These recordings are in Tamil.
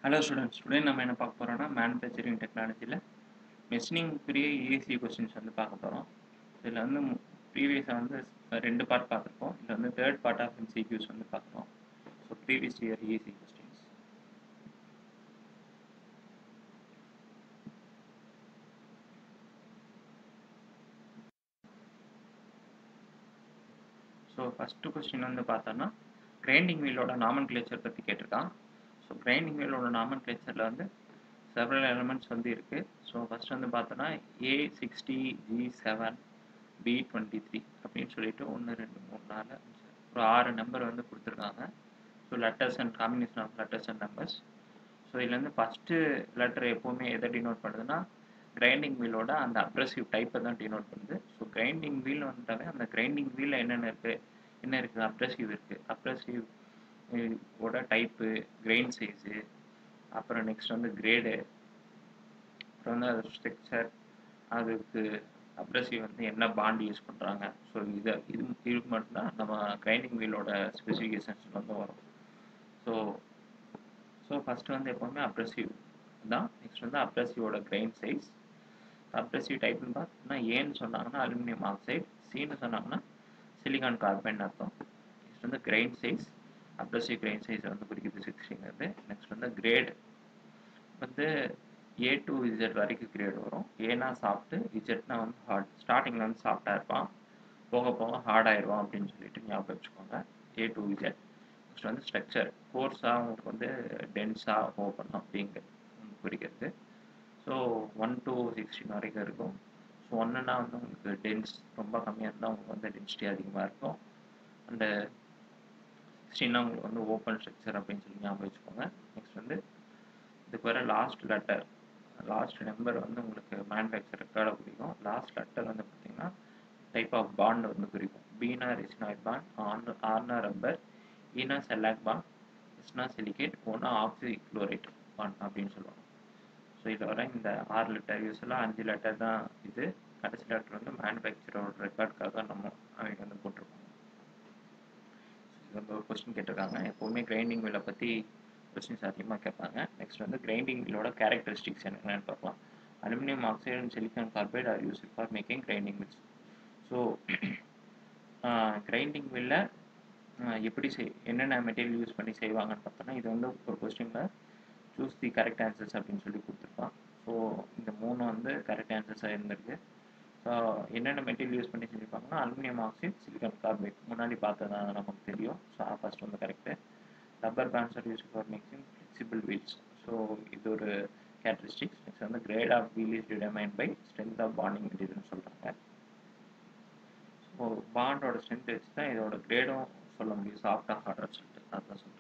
Hello students, today நம்ம என்ன பார்க்க போறோம்னா மேனுஃபேக்சரிங் டெக்னாலஜியில் மெஷினிங்குரிய EAC கொஸ்டின்ஸ் வந்து பார்க்க போகிறோம். இதில் வந்து ப்ரீவியஸாக வந்து 2 பார்ட் பார்த்துருக்கோம். இதில் வந்து தேர்ட் பார்ட் ஆஃப் MCQs வந்து பார்க்குறோம். So previous year EAC questions. So first question வந்து பார்த்தோன்னா கிரைண்டிங் வீலோட நாமன்கிளேச்சர் பற்றி கேட்டிருக்கான். ஸோ கிரைண்டிங் வீலோட நாமன்கிளேச்சரில் வந்து செவரல் எலமெண்ட்ஸ் வந்து இருக்குது. ஸோ ஃபஸ்ட் வந்து பார்த்தோன்னா A60 G7 B23 அப்படின்னு சொல்லிட்டு 1 2 3 4 ஒரு 6 நம்பர் வந்து கொடுத்துருக்காங்க. So letters and combination of letters and numbers. So இதுலேருந்து ஃபஸ்ட்டு லெட்டர் எப்போவுமே எதை டினோட் பண்ணுதுன்னா கிரைண்டிங் வீலோட அந்த அப்ரெசிவ் டைப்பை தான் டினோட் பண்ணுது. ஸோ கிரைண்டிங் வீல் வந்துட்டாவே அந்த கிரைண்டிங் வீலில் என்ன இருக்குது அப்ரெசிவ் இருக்குது. அப்ரெசிவ் ஓட டைப்பு, கிரெயின் சைஸு, அப்புறம் நெக்ஸ்ட் வந்து கிரேடு, அப்புறம் வந்து அது ஸ்ட்ரக்சர், அதுக்கு அப்ரெசிவ் வந்து என்ன பாண்ட் யூஸ் பண்ணுறாங்க. ஸோ இது மட்டும்தான் நம்ம கிரைண்டிங் வீலோட ஸ்பெசிஃபிகேஷன்ஸ் வந்து வரும். ஸோ ஃபஸ்ட்டு வந்து எப்போவுமே அப்ரெசிவ் தான். நெக்ஸ்ட் வந்து அப்ரெசிவோட கிரெயின் சைஸ். அப்ரெசிவ் டைப்னு பார்த்தோம்னா ஏன்னு சொன்னாங்கன்னா அலுமினியம் ஆக்சைடு, சின்னு சொன்னாங்கன்னா சிலிகான் கார்பைன் அர்த்தம். நெக்ஸ்ட் வந்து grain size, abrasive grain size வந்து குறிக்குது 60ங்கிறது. நெக்ஸ்ட் வந்து கிரேட் வந்து A to Z வரைக்கும் கிரேட் வரும். ஏனா சாஃப்ட்டு, இஜெட்னா வந்து ஹார்ட். ஸ்டார்டிங்கில் வந்து சாஃப்டாக இருப்பான், போக போக ஹார்ட் ஆயிடுவான் அப்படின்னு சொல்லிட்டு ஞாபகம் வச்சுக்கோங்க. A to Z. நெக்ஸ்ட் வந்து ஸ்ட்ரக்சர், கோர்ஸாக உங்களுக்கு வந்து டென்ஸாக ஓப்பன் அப்படிங்கிறது குறிக்கிறது. ஸோ 1 to 16 வரைக்கும் இருக்கும். ஸோ 1ன்னா வந்து உங்களுக்கு டென்ஸ் ரொம்ப கம்மியாக இருந்தால் உங்களுக்கு வந்து டென்சிட்டி அதிகமாக இருக்கும். அண்டு 16னா உங்களுக்கு வந்து ஓப்பன் ஸ்ட்ரக்சர் அப்படின்னு சொல்லி ஞாபகம் வச்சுக்கோங்க. நெக்ஸ்ட் வந்து இதுக்கு வர லாஸ்ட் லெட்டர், லாஸ்ட் நம்பர் வந்து உங்களுக்கு மேனுஃபேக்சர் ரெக்கார்டை குறிக்கும். லாஸ்ட் லெட்டர் வந்து பார்த்தீங்கன்னா டைப் ஆஃப் பாண்ட் வந்து குறிக்கும். பீனா ரெசினாய்ட் பாண்ட், ஆர்னா ரப்பர், ஈனா செல்லாக் பாண்ட், எஸ்னா சிலிகேட், ஓனா ஆக்சி குளோரைட் பாண்ட் அப்படின்னு சொல்லுவாங்க. ஸோ இதில் வர இந்த 6 லெட்டர் யூஸ்வலாக 5 லெட்டர் தான் இது. கடைசி லெட்டர் வந்து மேனுஃபேக்சரோட ரெக்கார்டுக்காக நம்ம அவங்க வந்து போட்டிருப்பாங்க. இது வந்து ஒரு கொஸ்டின் கேட்டிருக்காங்க. எப்போவுமே கிரைண்டிங் வீலை பற்றி கொஸ்டின்ஸ் அதிகமாக கேட்பாங்க. நெக்ஸ்ட் வந்து கிரைண்டிங் வீலோட கேரக்டரிஸ்டிக்ஸ் என்னென்னு பார்க்கலாம். Aluminium oxide and silicon carbide are use for making grinding wheels. So grinding வீலில் எப்படி என்னென்ன மெட்டீரியல் யூஸ் பண்ணி செய்வாங்கன்னு பார்த்தோன்னா இது வந்து ஒரு கொஸ்டினில் சூஸ் தி கரெக்ட் ஆன்சர்ஸ் அப்படின்னு சொல்லி கொடுத்துருப்பான். ஸோ இந்த 3 வந்து கரெக்ட் ஆன்சர்ஸாக இருந்திருக்கு. ஸோ என்னென்ன மெட்டீரியல் யூஸ் பண்ணி செஞ்சுருப்பாங்கன்னா அலுமினியம் ஆக்சைடு, சிலிக்கான் கார்பைட் முன்னாடி பார்த்ததா நமக்கு தெரியும். ஸோ ஃபர்ஸ்ட் வந்து correct. Rubber bands are use for making flexible wheels. So இது ஒரு கேரக்டரிஸ்டிக்ஸ். நெக்ஸ்ட் வந்து grade of wheel is determined by strength of bonding மெட்டீரியல்னு சொல்கிறாங்க. ஸோ பாண்டோட ஸ்ட்ரென்த் வச்சு தான் இதோட கிரேடும் சொல்ல முடியும், சாஃப்டாக ஹார்டாக சொல்லிட்டு அதுதான் சொல்கிறாங்க.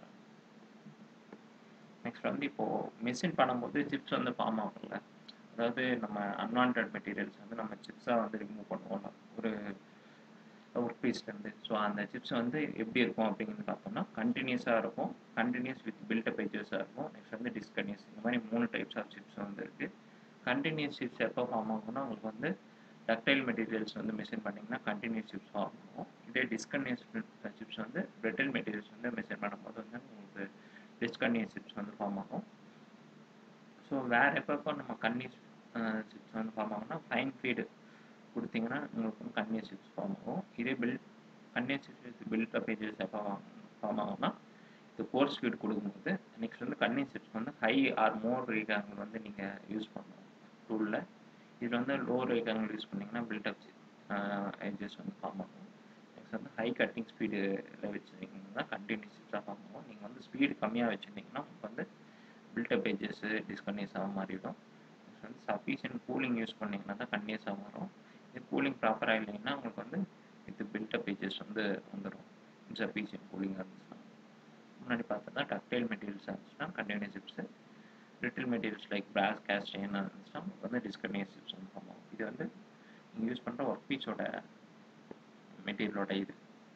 நெக்ஸ்ட் வந்து இப்போது மிஷின் பண்ணும்போது சிப்ஸ் வந்து ஃபார்ம் ஆகும்ல, அதாவது நம்ம அன்வான்ட் மெட்டீரியல்ஸ் வந்து நம்ம சிப்ஸாக வந்து ரிமூவ் பண்ணுவோம்ல ஒரு ஒர்க் பீஸ்லேருந்து. ஸோ அந்த சிப்ஸ் வந்து எப்படி இருக்கும் அப்படிங்கிறது பார்த்தோம்னா கண்டினியூஸாக இருக்கும், கண்டினியூஸ் வித் பில்டப் எட்ஜஸாக இருக்கும். நெக்ஸ்ட் வந்து டிஸ்கண்டினியூஸ். இந்த மாதிரி 3 டைப்ஸ் ஆஃப் சிப்ஸ் வந்து இருக்குது. கண்டினியூஸ் சிப்ஸ் எப்போ ஃபார்ம் ஆகும்னா உங்களுக்கு வந்து டக்டைல் மெட்டீரியல்ஸ் வந்து மெஷின் பண்ணிங்கன்னா கண்டினியூஸ் சிப்ஸ் ஃபார்ம் ஆகும். இதே டிஸ்கண்டினியூஸ் சிப்ஸ் வந்து பிரிட்டில் மெட்டீரியல்ஸ் வந்து மெஷின் பண்ணும்போது வந்து உங்களுக்கு டிஸ்கண்டினியூஸ் சிப்ஸ் வந்து ஃபார்ம் ஆகும். ஸோ வேறு எப்போ நம்ம கண்டினியூஸ் சிப்ஸ் வந்து ஃபார்ம் ஆகும்னா ஃபைன் ஃபீடு கொடுத்தீங்கன்னா உங்களுக்கு வந்து கண்டினியூஸ் சிப்ஸ் ஃபார்ம் ஆகும். இதே கண்டினியூஸ் சிப்ஸ் பில்ட் பேஜஸ் எப்போ ஃபார்ம் ஆகும்னா இது கோர்ஸ் ஃபீடு கொடுக்கும்போது. நெக்ஸ்ட் வந்து கண்டினியூஸ் சிப்ஸ் வந்து high or more rake angle வந்து நீங்கள் யூஸ் பண்ணணும் டூலில். இதில் வந்து லோ ரேட் ஆங்கிள் யூஸ் பண்ணிங்கன்னா பில்டப் எட்ஜஸ் வந்து ஃபார்ம் ஆகும். நெக்ஸ்ட் வந்து ஹை கட்டிங் ஸ்பீடில் வச்சுருந்தீங்கன்னா கண்டினியூஸ் சிப்ஸாக ஃபார்ம் ஆகும். நீங்கள் வந்து ஸ்பீடு கம்மியாக வச்சுருந்தீங்கன்னா உங்களுக்கு வந்து பில்டப் எட்ஜஸ் டிஸ்கண்டினியூஸாக மாறிடும். நெக்ஸ்ட் வந்து சஃபிஷியன்ட் கூலிங் யூஸ் பண்ணிங்கன்னா தான் கண்டினியூஸாக வரும். இது கூலிங் ப்ராப்பராக இல்லைன்னா உங்களுக்கு வந்து இது பில்டப் பேஜஸ் வந்து வந்துடும். இன்சஃபிஷியன்ட் கூலிங் இருந்துச்சுன்னா முன்னாடி பார்த்தா டக்டைல் மெட்டீரியல்ஸ் இருந்துச்சுன்னா continuous chips, brittle materials like brass cast என்ன இருந்துச்சுன்னா உங்களுக்கு வந்து டிஸ்கண்டினியூஸ் சிப்ஸ் வந்து ஃபார்ம் ஆகும். இது வந்து நீங்கள் யூஸ் பண்ணுற ஒர்க் பீஸோட மெட்டீரியலோட இது.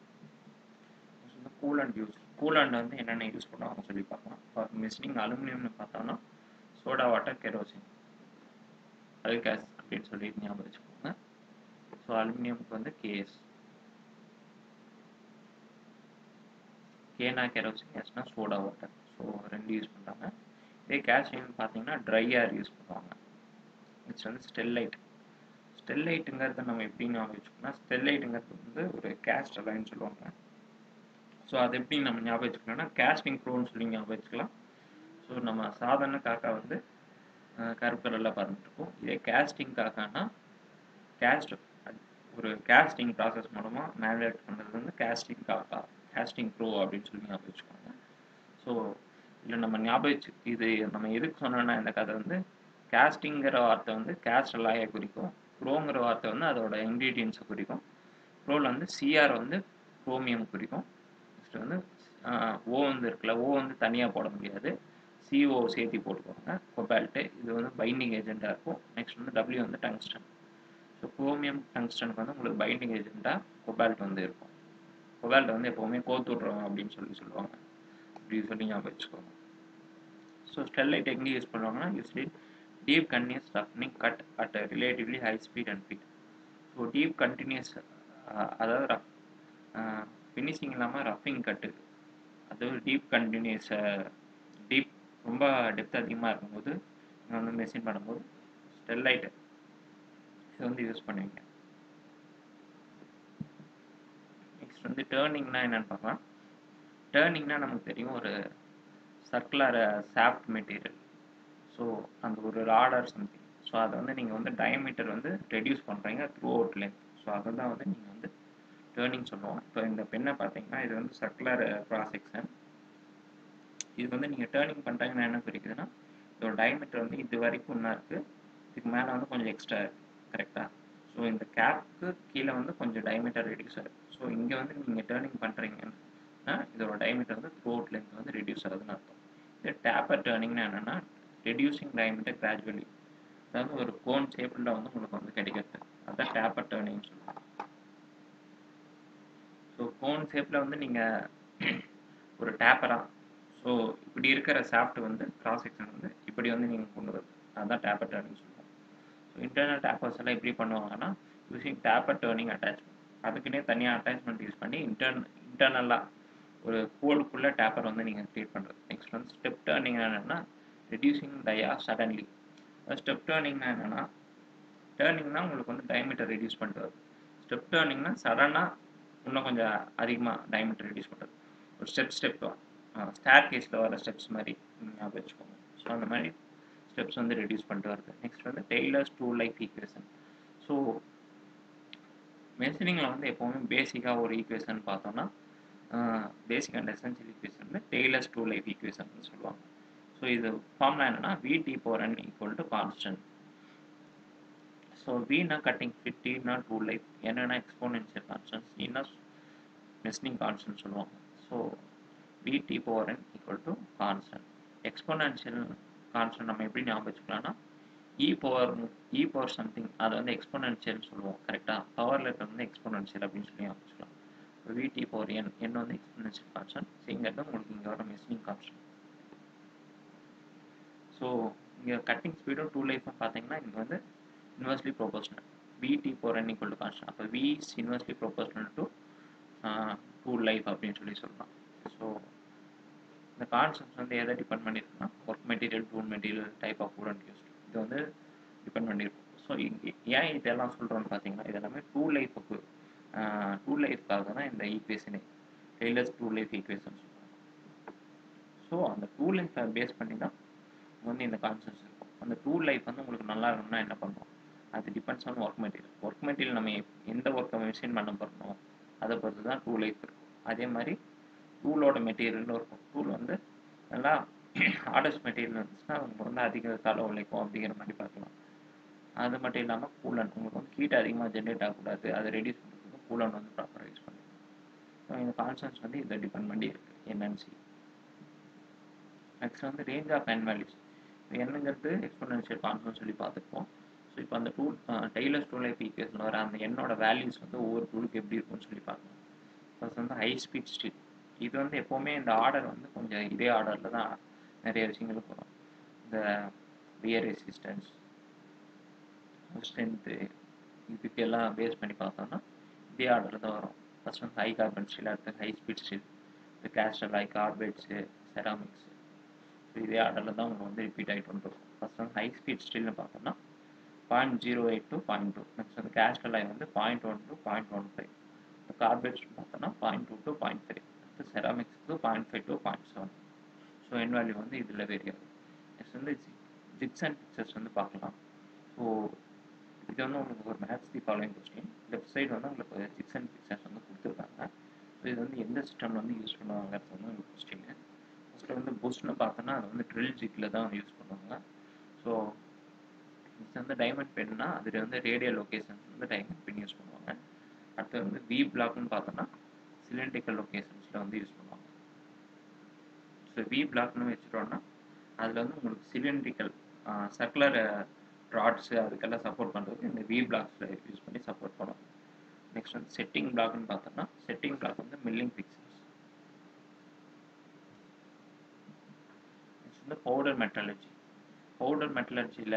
கூலண்ட் யூஸ், கூலண்ட் வந்து என்னென்ன யூஸ் பண்ணுவாங்க சொல்லி பார்க்கலாம். ஃபார் மிஷினிங் அலுமினியம்னு பார்த்தோம்னா சோடா வாட்டர், கெரோசின், அல்காஸ் அப்படின்னு சொல்லி ஞாபகம் வச்சுக்கோங்க. ஸோ அலுமினியமுக்கு வந்து கேஸ், கேனா கெரோசின், எஸ்னா சோடா வாட்டர். ஸோ 2 யூஸ் பண்ணுறாங்க. இதே கேஸ்டிங் பார்த்தீங்கன்னா ட்ரை ஏர் யூஸ் பண்ணுவாங்க. நெக்ஸ்ட் வந்து ஸ்டெர்லைட். ஸ்டெர்லைட்டுங்கிறத நம்ம எப்படி ஞாபகம் வச்சுக்கோன்னா, ஸ்டெர்லைட்டுங்கிறது வந்து ஒரு கேஸ்ட் அலைன்னு சொல்லுவாங்க. ஸோ அது எப்படி நம்ம ஞாபகம் வச்சுக்கலாம்னா, கேஸ்டிங் ப்ரோன்னு சொல்லி ஞாபகம் வச்சுக்கலாம். ஸோ நம்ம சாதாரண காக்கா வந்து கருப்பு கலரில் பறந்துட்டுருக்கும். இதே கேஸ்டிங் காக்கானா கேஸ்ட் ஒரு கேஸ்டிங் ப்ராசஸ் மூலமாக மேனுஃபேக்சர் பண்ணுறது வந்து கேஸ்டிங் காக்கா, கேஸ்டிங் ப்ரோ அப்படின்னு சொல்லி ஞாபகம் வச்சுக்கோங்க. ஸோ இதில் நம்ம ஞாபகம் இது நம்ம எதுக்கு சொன்னோன்னா, இந்த கதை வந்து கேஸ்டிங்கிற வார்த்தை வந்து கேஸ்ட் அலாயை குறிக்கும். ப்ரோங்கிற வார்த்தை வந்து அதோட இன்க்ரீடியன்ஸை குறிக்கும். ப்ரோவில் வந்து சிஆர் வந்து குரோமியம் குறிக்கும். நெக்ஸ்ட் வந்து ஓ வந்து இருக்குல்ல, ஓ வந்து தனியாக போட முடியாது, சிஓ சேர்த்தி போட்டுக்கோங்க. கொபால்ட்டு இது வந்து பைண்டிங் ஏஜெண்ட்டாக இருக்கும். நெக்ஸ்ட் வந்து டபிள்யூ வந்து டங்ஸ்டன். ஸோ குரோமியம் டங்ஸ்டனுக்கு வந்து உங்களுக்கு பைண்டிங் ஏஜெண்ட்டாக கொபால்ட் வந்து இருக்கும். கொபால்ட் வந்து எப்போவுமே கோத்து விட்றோம் அப்படின்னு சொல்லுவாங்க. அப்படி சொல்லி ஞாபகம் வச்சுக்கோங்க. ஸோ ஸ்டெர்லைட் எங்கே யூஸ் பண்ணுவாங்கன்னா, யூஸ்லி டீப் கண்டினியூஸ் ரஃப்னிங் cut at relatively high speed and feed. So deep continuous அதாவது ரஃப் ஃபினிஷிங் இல்லாமல் ரஃபிங் கட்டு, அதாவது டீப் கண்டினியூஸ் டீப் ரொம்ப டெப்த் அதிகமாக இருக்கும்போது நீங்கள் வந்து மெஷின் பண்ணும்போது ஸ்டெர்லைட் இது வந்து யூஸ் பண்ணுவீங்க. நெக்ஸ்ட் வந்து டேர்னிங்னா என்னென்னு பார்க்கலாம். டேர்னிங்னா நமக்கு தெரியும், ஒரு சர்க்குலர் சாஃப்ட் மெட்டீரியல். ஸோ அந்த ஒரு ராடர் சம்திங். ஸோ அதை வந்து நீங்கள் வந்து டயமீட்டர் வந்து ரெடியூஸ் பண்ணுறீங்க த்ரூ அவுட் லென்த். ஸோ அதை தான் வந்து நீங்கள் வந்து டேர்னிங் சொல்லுவோம். இப்போ இந்த பெண்ணை பார்த்தீங்கன்னா இது வந்து சர்க்குலர் கிராஸ் செக்ஷன். இது வந்து நீங்கள் டேர்னிங் பண்ணுறீங்கன்னா என்ன குறிக்குதுன்னா, இதோட டயமீட்டர் வந்து இது வரைக்கும் ஒன்றா இருக்குது, இதுக்கு மேலே வந்து கொஞ்சம் எக்ஸ்ட்ரா இருக்குது, கரெக்டாக? ஸோ இந்த கேப்புக்கு கீழே வந்து கொஞ்சம் டயமீட்டர் ரெடியூஸ் ஆகுது. ஸோ இங்கே வந்து நீங்கள் டேர்னிங் பண்ணுறீங்கன்னா இதோட டயமீட்டர் வந்து த்ரூ அவுட் லென்த் வந்து ரெடியூஸ் ஆகுதுன்னு அர்த்தம். இது டேப்பர் டேர்னிங்னா என்னென்னா, ரெடியூசிங் டயமீட்டர் கிராஜுவலி, அதாவது ஒரு கோன் ஷேப்பில் வந்து உங்களுக்கு வந்து கிடைக்கிறது, அதுதான் டேப்பர் டேர்னிங்னு சொல்லுவாங்க. ஸோ கோன் ஷேப்பில் வந்து நீங்கள் ஒரு டேப்பராக, ஸோ இப்படி இருக்கிற சாஃப்ட் வந்து கிராஸ் செக்ஷன் வந்து இப்படி வந்து நீங்கள் கொண்டு வருது, அதுதான் டேப்பர் டேர்னிங் சொல்லுவோம். ஸோ இன்டர்னல் டேப்பர்ஸ் எல்லாம் எப்படி பண்ணுவாங்கன்னா, யூஸிங் டேப்பர் டேர்னிங் அட்டாச்மெண்ட், அதுக்குன்னே தனியாக அட்டாச்மெண்ட் யூஸ் பண்ணி இன்டர்னலாக ஒரு கோலுக்குள்ளே டேப்பர் வந்து நீங்கள் க்ரியேட் பண்ணுறது. நெக்ஸ்ட் வந்து ஸ்டெப் டேர்னிங் என்னென்னா, ரெடியூசிங் டயா சடன்லி. ஸ்டெப் டேர்னிங்னா என்னென்னா, டேர்னிங்னா உங்களுக்கு வந்து டயமீட்டர் ரெடியூஸ் பண்ணிட்டு வருது. ஸ்டெப் டேர்னிங்னா சடனாக இன்னும் கொஞ்சம் அதிகமாக டயமீட்டர் ரெடியூஸ் பண்ணுறது. ஒரு ஸ்டெப் ஸ்டேர் கேஸில் வர ஸ்டெப்ஸ் மாதிரி ஞாபகம் வச்சுக்கோங்க. ஸோ அந்த மாதிரி ஸ்டெப்ஸ் வந்து ரெடியூஸ் பண்ணிட்டு வருது. நெக்ஸ்ட் வந்து Taylor's tool life equation. So மெஷினிங்கில் வந்து எப்போவுமே பேசிக்காக ஒரு ஈக்குவேஷன் பார்த்தோன்னா, பேசிக் அண்ட் எசென்ஷியல் ஈக்குவேஷன் வந்து டெய்லர்ஸ் டூல் லைஃப் ஈக்குவேஷன் சொல்லுவாங்க. ஸோ இது ஃபார்ம்லாம் என்னென்னா, VT/N = கான்ஸ்டன்ட். ஸோ Vனா கட்டிங் ஃபிட், Tனா டூல் லைஃப், Nனா எக்ஸ்போனென்ஷியல் கான்ஸ்டன்ட், Cனா மெஷினிங் கான்ஸ்டன்ட் சொல்லுவாங்க. So VT/N = constant. Exponential constant நம்ம எப்படி ஞாபகம் வச்சுக்கலாம்னா, e பவர் சம்திங், அதை வந்து எக்ஸ்போனென்ஷியல் சொல்லுவோம், கரெக்டாக? பவர் லெட்டர் வந்து எக்ஸ்போனென்ஷியல் அப்படின்னு சொல்லி ஞாபகம் வச்சுக்கலாம். VT/N, N வந்து எக்ஸ்போனென்ஷியல் கான்ஸ்டன்ட், Cங்கிறது உங்களுக்கு இங்கே வர மெஷினிங் கான்ஸ்டன்ட். ஸோ இங்கே கட்டிங் ஸ்பீடும் டூல் லைஃப்பும் பார்த்தீங்கன்னா இங்கே வந்து இன்வெர்ஸ்லி ப்ரொபோர்ஷனல். VT/N = constant. அப்போ V is inversely proportional to tool life அப்படின்னு சொல்லலாம். ஸோ இந்த கான்செப்ட்ஸ் வந்து எதை டிபெண்ட் பண்ணியிருக்குன்னா, work material, tool material, type of food and use, இது வந்து டிபெண்ட் பண்ணியிருக்கும். ஸோ ஏன் இதெல்லாம் சொல்கிறோன்னு பார்த்தீங்கன்னா, இதெல்லாமே டூல் லைஃப்க்காக தான் இந்த ஈக்குவேஷனே, டெய்லர்ஸ் டூல் லைஃப் ஈக்குவேஷன் சொல்லுவாங்க. ஸோ அந்த டூல் லைஃப்பை பேஸ் பண்ணி தான் வந்து இந்த கான்செப்ட்ஸ் இருக்கும். அந்த டூல் லைஃப் வந்து உங்களுக்கு நல்லா இருக்கணும்னா என்ன பண்ணுவோம், அது depends on work material. Work material நம்ம எந்த ஒர்க்கை மெஷின் பண்ண போகிறோமோ அதை பொறுத்து தான் டூல் லைஃப் இருக்கும். அதே மாதிரி டூலோட மெட்டீரியல்னு இருக்கும். டூல் வந்து நல்லா ஹார்டஸ்ட் மெட்டீரியல் இருந்துச்சுன்னா உங்களுக்கு வந்து அதிக காலம் உழைக்கும் அப்படிங்கிற மாதிரி பார்க்கலாம். அது மட்டும் இல்லாமல் கூலன், உங்களுக்கு வந்து ஹீட் அதிகமாக ஜென்ரேட் ஆகக்கூடாது, அதை ரெடியூஸ் பண்ணுறதுக்கு கூலன் வந்து ப்ராப்பராக யூஸ் பண்ணிக்கலாம். ஸோ இந்த கான்செப்ட்ஸ் வந்து இதை டிபெண்ட் பண்ணி இருக்குது, NNC. நெக்ஸ்ட் வந்து ரேஞ்ச் ஆஃப் N வேல்யூஸ். என்னங்கிறது எக்ஸ்போனென்ஷியல் கான்ஸ்டன்ட் சொல்லி பார்த்துருப்போம். ஸோ இப்போ அந்த டெய்லர்ஸ் டூல் லைஃப் ஈக்குவேஷன் வர அந்த என்னோட வேல்யூஸ் வந்து ஒவ்வொரு டூலுக்கு எப்படி இருக்கும்னு சொல்லி பார்க்கணும். ஃபர்ஸ்ட் வந்து ஹை ஸ்பீட் ஸ்டில். இது வந்து எப்போவுமே இந்த ஆர்டர் வந்து கொஞ்சம் இதே ஆர்டரில் தான் நிறைய விஷயங்களுக்கு வரும். இந்த வியர் ரெசிஸ்டன்ஸ், ஸ்ட்ரென்த்து, இதுக்கெல்லாம் பேஸ் பண்ணி பார்த்தோம்னா இதே ஆர்டரில் தான் வரும். ஃபர்ஸ்ட் வந்து ஹை கார்பன் ஸ்டீல், அடுத்து ஹை ஸ்பீட் ஸ்டீல், இந்த caster like carbides, ceramics. So இதே ஆர்டரில் தான் உங்களுக்கு வந்து ரிப்பீட் ஆகிட்டு வந்துடும். ஃபர்ஸ்ட் வந்து ஹை ஸ்பீட் ஸ்டீல்னு பார்த்தோம்னா 0.08 to 0.2. நெக்ஸ்ட் வந்து கேஸ்டர் லைன் வந்து 0.1 to 0.15. இப்போ கார்பேட்ஸ் பார்த்தோம்னா 0.2 to 0.3. அடுத்து செராமிக்ஸ்க்கு 0.5 to 0.7. ஸோ என் வேல்யூ வந்து இதில் வேரி ஆகும். நெக்ஸ்ட் வந்து ஜிக்ஸ் அண்ட் பிக்சர்ஸ் வந்து பார்க்கலாம். ஸோ இது வந்து உங்களுக்கு ஒரு match the following question. Left side வந்து உங்களுக்கு ஜிக்ஸ் அண்ட் பிக்சர்ஸ் வந்து கொடுத்துருக்காங்க. ஸோ இது வந்து எந்த சிஸ்டமில் வந்து யூஸ் பண்ணுவாங்கிறது வந்து உங்களுக்கு கொஸ்டின். ஃபஸ்ட்டு வந்து புஷ்னு பார்த்தோன்னா அது வந்து ட்ரில் ஜிக்கில் தான் வந்து யூஸ் பண்ணுவாங்க. ஸோ இது வந்து டைமண்ட் பென்னா அதில் வந்து ரேடியல் லொக்கேஷன்ஸ் வந்து டைமண்ட் பென் யூஸ் பண்ணுவாங்க. அடுத்து வந்து வி பிளாக்னு பார்த்தோன்னா சிலிண்ட்ரிக்கல் லொக்கேஷன்ஸில் வந்து யூஸ் பண்ணுவாங்க. ஸோ வி பிளாக்னு வச்சுட்டோன்னா அதில் வந்து உங்களுக்கு சிலிண்ட்ரிக்கல் சர்க்குலர் ராட்ஸு அதுக்கெல்லாம் சப்போர்ட் பண்ணுறதுக்கு இந்த வி பிளாக்ஸில் யூஸ் பண்ணி சப்போர்ட் பண்ணுவாங்க. நெக்ஸ்ட் வந்து செட்டிங் பிளாக்னு பார்த்தோம்னா செட்டிங் பிளாக் வந்து மில்லிங் பிக்சர்ஸ். நெக்ஸ்ட் வந்து பவுடர் மெட்டாலஜி. பவுடர் மெட்டலர்ஜியில்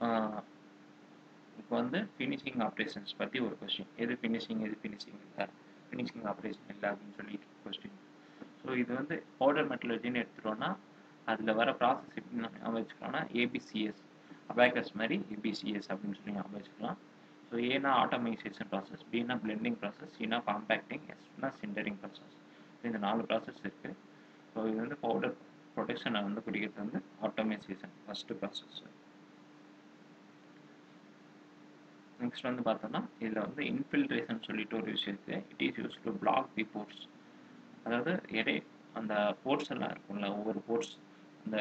இப்போ வந்து ஃபினிஷிங் ஆப்ரேஷன்ஸ் பற்றி ஒரு கொஸ்டின். எது ஃபினிஷிங் இல்லை, ஃபினிஷிங் ஆப்ரேஷன் இல்லை அப்படின்னு சொல்லிட்டு கொஸ்டின். ஸோ இது வந்து பவுடர் மெட்டலர்ஜின்னு எடுத்துட்டோன்னா அதில் வர ப்ராசஸ் எப்படி ஞாபகம் வச்சுக்கலாம்னா ஏபிசிஎஸ், அபாக்கஸ் மாதிரி ஏபிசிஎஸ் அப்படின்னு சொல்லி ஞாபகம் வச்சுக்கலாம். ஸோ ஏன்னா ஆட்டோமைசேஷன் ப்ராசஸ், பின்னா பிளெண்டிங் ப்ராசஸ், சின்னா காம்பேக்டிங், எஸ்னா சிண்டரிங் ப்ராசஸ். இந்த 4 ப்ராசஸ் இருக்குது. ஸோ இது வந்து பவுடர் ப்ரொடெக்ஷனை வந்து குறிக்கிறது வந்து ஆட்டோமைசேஷன் ஃபஸ்ட்டு ப்ராசஸ். நெக்ஸ்ட் வந்து பார்த்தோம்னா இதில் வந்து இன்ஃபில்ட்ரேஷன் சொல்லிட்டு ஒரு விஷயம் இருக்குது. It is use to block the pores. அதாவது அந்த போர்ட்ஸ் எல்லாம் இருக்கும்ல, ஒவ்வொரு போர்ட்ஸ் இந்த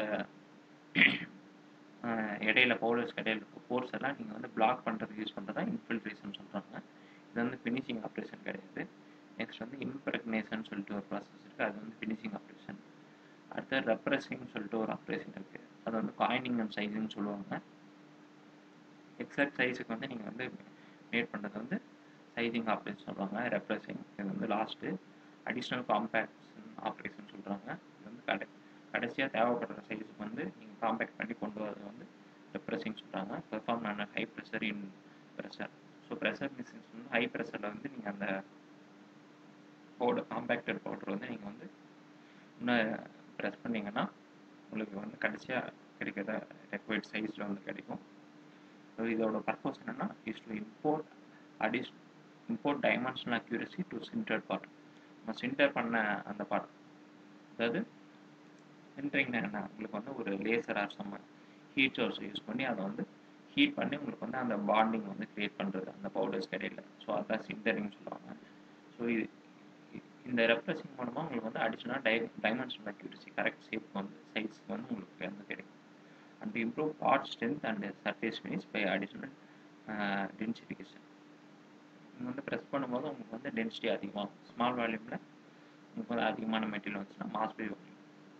இடையில பவுடர்ஸ் இடையில இருக்க போர்ட்ஸ் எல்லாம் நீங்கள் வந்து பிளாக் பண்ணுறதுக்கு யூஸ் பண்ணுறதா இன்ஃபில்ட்ரேஷன் சொல்கிறாங்க. இது வந்து ஃபினிஷிங் ஆப்ரேஷன் கிடையாது. நெக்ஸ்ட் வந்து இம்ப்ரெக்னேஷன் சொல்லிட்டு ஒரு ப்ராசஸ் இருக்குது, அது வந்து ஃபினிஷிங் ஆப்ரேஷன். அடுத்து ரெப்ரஸிங் சொல்லிட்டு ஒரு ஆப்ரேஷன் இருக்குது, அது வந்து காயினிங் அண்ட் சைஸிங் சொல்லுவாங்க. எக்ஸாக்ட் சைஸுக்கு வந்து நீங்கள் வந்து மேட் பண்ணுறது வந்து சைசிங் ஆப்ரேஷன் சொல்கிறாங்க. ரெப்ரஸிங் இது வந்து லாஸ்ட்டு. அடிஷ்னல் காம்பேக்ஷன் ஆப்ரேஷன் சொல்கிறாங்க. இது வந்து கடைசியாக தேவைப்படுற சைஸுக்கு வந்து நீங்கள் காம்பேக்ட் பண்ணி கொண்டு வரது வந்து ரெப்ரஸிங் சொல்கிறாங்க. பெர்ஃபார்ம் ஆன high pressure in pressure. So pressure machines வந்து ஹை ப்ரெஷரில் வந்து நீங்கள் அந்த காம்பேக்டட் பவுடர் வந்து நீங்கள் வந்து இன்னும் ப்ரெஸ் பண்ணிங்கன்னா உங்களுக்கு வந்து கடைசியாக கிடைக்கிற ரெக்வயர்ட் சைஸில் வந்து கிடைக்கும். ஸோ இதோட பர்பஸ் என்னென்னா is to impart dimensional accuracy to sinter part. நம்ம சின்டர் பண்ண அந்த பார்ட், அதாவது சின்டரிங்னா என்ன, உங்களுக்கு வந்து ஒரு laser or some heat source use பண்ணி அதை வந்து ஹீட் பண்ணி உங்களுக்கு வந்து அந்த பாண்டிங் வந்து கிரியேட் பண்ணுறது அந்த பவுடர்ஸ் இடையில. ஸோ அதான் சின்டரிங் சொல்லுவாங்க. ஸோ இந்த ரெப்ரஸிங் மூலமாக உங்களுக்கு வந்து அடிஷ்னலாக டைமென்ஷனல் அக்யூரசி கரெக்ட் ஷேப் வந்து சைஸ்க்கு வந்து உங்களுக்கு வந்து கிடைக்கும். And improve part strength and surface finish by additional densification. நீங்கள் வந்து ப்ரெஸ் பண்ணும்போது உங்களுக்கு வந்து டென்சிட்டி அதிகமாகும். ஸ்மால் வால்யூமில் உங்களுக்கு வந்து அதிகமான மெட்டீரியல் வந்துச்சுன்னா mass by volume.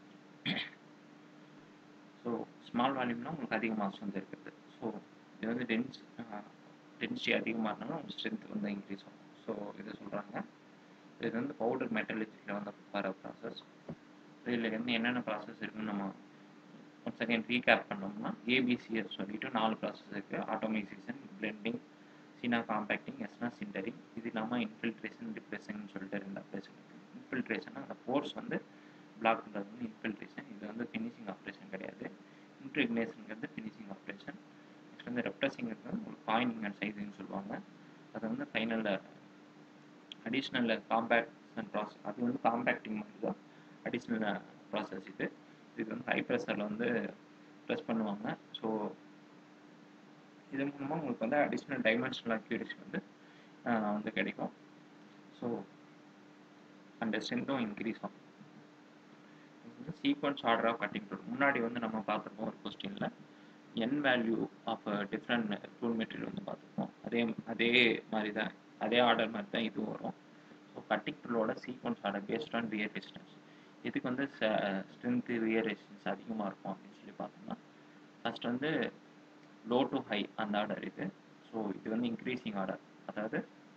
So small வால்யூம்னா உங்களுக்கு அதிக மாஸ் வந்து இருக்குது. ஸோ இது வந்து டென்சிட்டி அதிகமாக இருந்தாலும் உங்களுக்கு ஸ்ட்ரென்த் வந்து இன்க்ரீஸ் ஆகும். ஸோ இதை சொல்கிறாங்க. இது வந்து பவுடர் மெட்டலர்ஜியில் வந்து வர ப்ராசஸ். இதில் வந்து என்னென்ன ப்ராசஸ் இருக்குன்னு நம்ம ஒன் செகண்ட் ரீகேப் பண்ணோம்னா ஏபிசிஎஸ் சொல்லிட்டு 4 ப்ராசஸ் இருக்குது. ஆட்டோமைசேஷன், பிளெண்டிங், சினா காம்பேக்டிங், எஸ்னா சிண்டரிங். இது இல்லாமல் இன்ஃபில்ட்ரேஷன், டிப்ரெஷன் சொல்லிட்டு 2 ஆப்ரேஷன் இருக்குது. இன்ஃபில்ட்ரேஷன் அந்த போர்ஸ் வந்து பிளாக் பண்ணுறது வந்து இன்ஃபில்ட்ரேஷன். இது வந்து ஃபினிஷிங் ஆப்ரேஷன் கிடையாது. இன்ட்ரிக்னேஷனுங்கிறது ஃபினிஷிங் ஆப்ரேஷன். நெக்ஸ்ட் வந்து ரெப்ரஸிங்கிறது உங்களுக்கு காயினிங் அண்ட் சைசிங் சொல்லுவாங்க. அது வந்து ஃபைனலில் அடிஷ்னல் காம்பேக்ஷன் ப்ராசஸ், அது வந்து காம்பேக்டிங் மாதிரி தான் அடிஷ்னல் ப்ராசஸ். இது வந்து ஹை ப்ரெஷரில் வந்து ப்ரெஸ் பண்ணுவாங்க. ஸோ இது மூலமாக உங்களுக்கு வந்து அடிஷ்னல் டைமென்ஷனல் அக்யூரசி வந்து வந்து கிடைக்கும். ஸோ அந்த ஸ்ட்ரென்த்தும் இன்க்ரீஸ் ஆகும். வந்து sequence order of cutting tool. முன்னாடி வந்து நம்ம பார்த்துருப்போம் ஒரு கொஸ்டினில் N value of different tool material வந்து பார்த்துருப்போம். அதே மாதிரி தான், அதே ஆர்டர் மாதிரி தான் இதுவும் வரும். ஸோ கட்டிங் டூலோட sequence order based on wear resistance. இதுக்கு வந்து ஸ்ட்ரென்த்து ரியர் ரெசிஸ்டன்ஸ் அதிகமாக இருக்கும் அப்படின்னு சொல்லி பார்த்தோம்னா ஃபஸ்ட் வந்து லோ டு ஹை அந்த ஆர்டர் இது. ஸோ இது வந்து இன்க்ரீசிங் ஆர்டர், அதாவது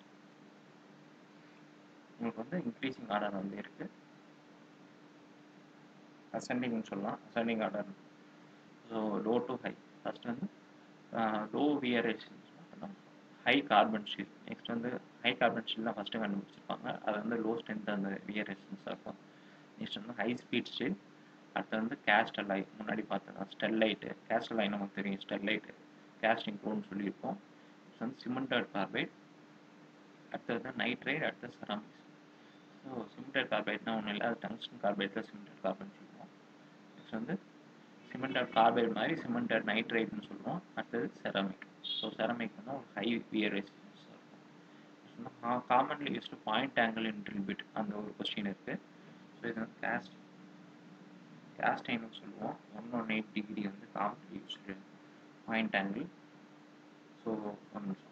உங்களுக்கு வந்து இன்க்ரீசிங் ஆர்டர் வந்து இருக்குது. அசெண்டிங்னு சொல்லலாம், ascending order. So low to high first வந்து லோ வியர் ரெசிஸ்டன்ஸ் மட்டும்தான், ஹை கார்பன் ஷீல். நெக்ஸ்ட் வந்து ஹை கார்பன் ஷீல் தான் ஃபஸ்ட்டு கண்டுபிடிச்சிருப்பாங்க. அது வந்து லோ ஸ்ட்ரென்த் அந்த வியர் ரெசிஸ்டன்ஸாக இருக்கும். நெக்ஸ்ட் வந்து ஹை ஸ்பீட் ஸ்டீல், அடுத்து வந்து கேஸ்ட் அலாய், முன்னாடி பார்த்தது ஸ்டெர்லைட்டு. கேஸ்ட் அலாய் நமக்கு தெரியும், ஸ்டெர்லைட்டு கேஸ்டிங் ப்ரோன்னு சொல்லியிருப்போம். இது வந்து சிமெண்டட் கார்பைட், அடுத்தது வந்து நைட்ரைட், அடுத்தது செராமிக்ஸ். ஸோ சிமெண்டட் கார்பைட்னா ஒன்றும் இல்லை, அது டங்ஸ்டன் கார்பைட் தான் சிமெண்டட் கார்பைட்னு சொல்லுவோம். நெக்ஸ்ட் வந்து சிமெண்டட் கார்பைட் மாதிரி சிமெண்டட் நைட்ரைட்னு சொல்லுவோம். அடுத்தது செராமிக். ஸோ செராமிக் வந்து ஒரு ஹை வியர் ரெசிஸ்டன்ஸ் இருக்கும். Commonly used point angle in drill bit அந்த ஒரு கொஸ்டின் இருக்குது. ஸோ இது வந்து கேஸ்ட் அயர்னு சொல்லுவோம். 118 டிகிரி வந்து commonly used point angle. So ஒன்று நிமிஷம்.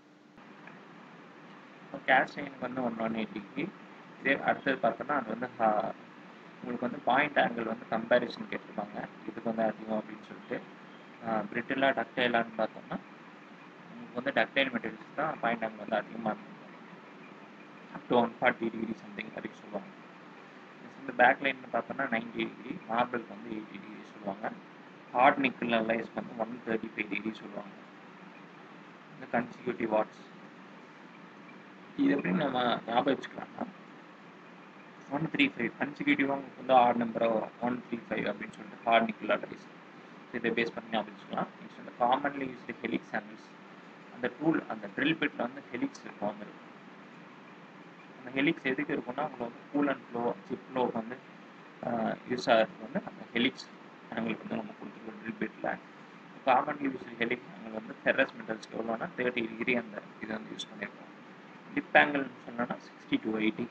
கேஸ்ட் அயர்னுக்கு வந்து 118 டிகிரி. இதே அடுத்தது பார்த்தோன்னா அது வந்து உங்களுக்கு வந்து பாயிண்ட் ஆங்கிள் வந்து கம்பேரிசன் கேட்டிருப்பாங்க, இதுக்கு வந்து அதிகம் அப்படின்னு சொல்லிட்டு. பிரிட்டிலா டக்டைலான்னு பார்த்தோம்னா உங்களுக்கு வந்து டக்டைல் மெட்டீரியல்ஸ் தான் பாயிண்ட் ஆங்கிள் வந்து அதிகமாக இருக்கும், அப் டு 140 டிகிரி சம்திங் வரைக்கும் சொல்லுவாங்க. இந்த பேக் லைன் பார்த்தோம்னா 90 டிகிரி, மார்பிளுக்கு வந்து 80 டிகிரி சொல்லுவாங்க. ஹார்ட் நிக்கல் அலைஸ் வந்து 135 டிகிரி சொல்லுவாங்க. இந்த கன்சிக்யூட்டிவ் வாட்ஸ் இது எப்படி நம்ம ஞாபகம் வச்சுக்கலாம்னா 135 கன்சிக்யூட்டிவாக உங்களுக்கு வந்து ஆட் நம்பராக வரும், 135 அப்படின்னு சொல்லிட்டு ஹார்ட் நிக்கல் அலைஸ். இதை பேஸ் பண்ணி ஞாபகம் வச்சுக்கலாம். நெக்ஸ்ட் வந்து காமன்லி யூஸ்டு ஹெலிக்ஸ் ஆங்கிள்ஸ். அந்த டூல் அந்த ட்ரில் பிட்டில் வந்து ஹெலிக்ஸ் இருக்கும். அந்த ஹெலிக்ஸ் எதுக்கு இருக்குன்னா உங்களுக்கு வந்து cool and flow chip flow வந்து யூஸ் ஆகிறதுக்கு வந்து அந்த ஹெலிக்ஸ் ஆங்கிள் வந்து நம்ம கொடுத்துருக்கோம் ட்ரில் பிட்டில். காமன்லி யூஸ்டு ஹெலிக்ஸ் ஆங்கிள் வந்து ஃபெரஸ் மெட்டல்ஸ்க்கு எவ்வளோனா 30 டிகிரி அந்த இது வந்து யூஸ் பண்ணியிருக்கோம். டிப் ஆங்கிள்னு சொன்னோன்னா 60 to 80.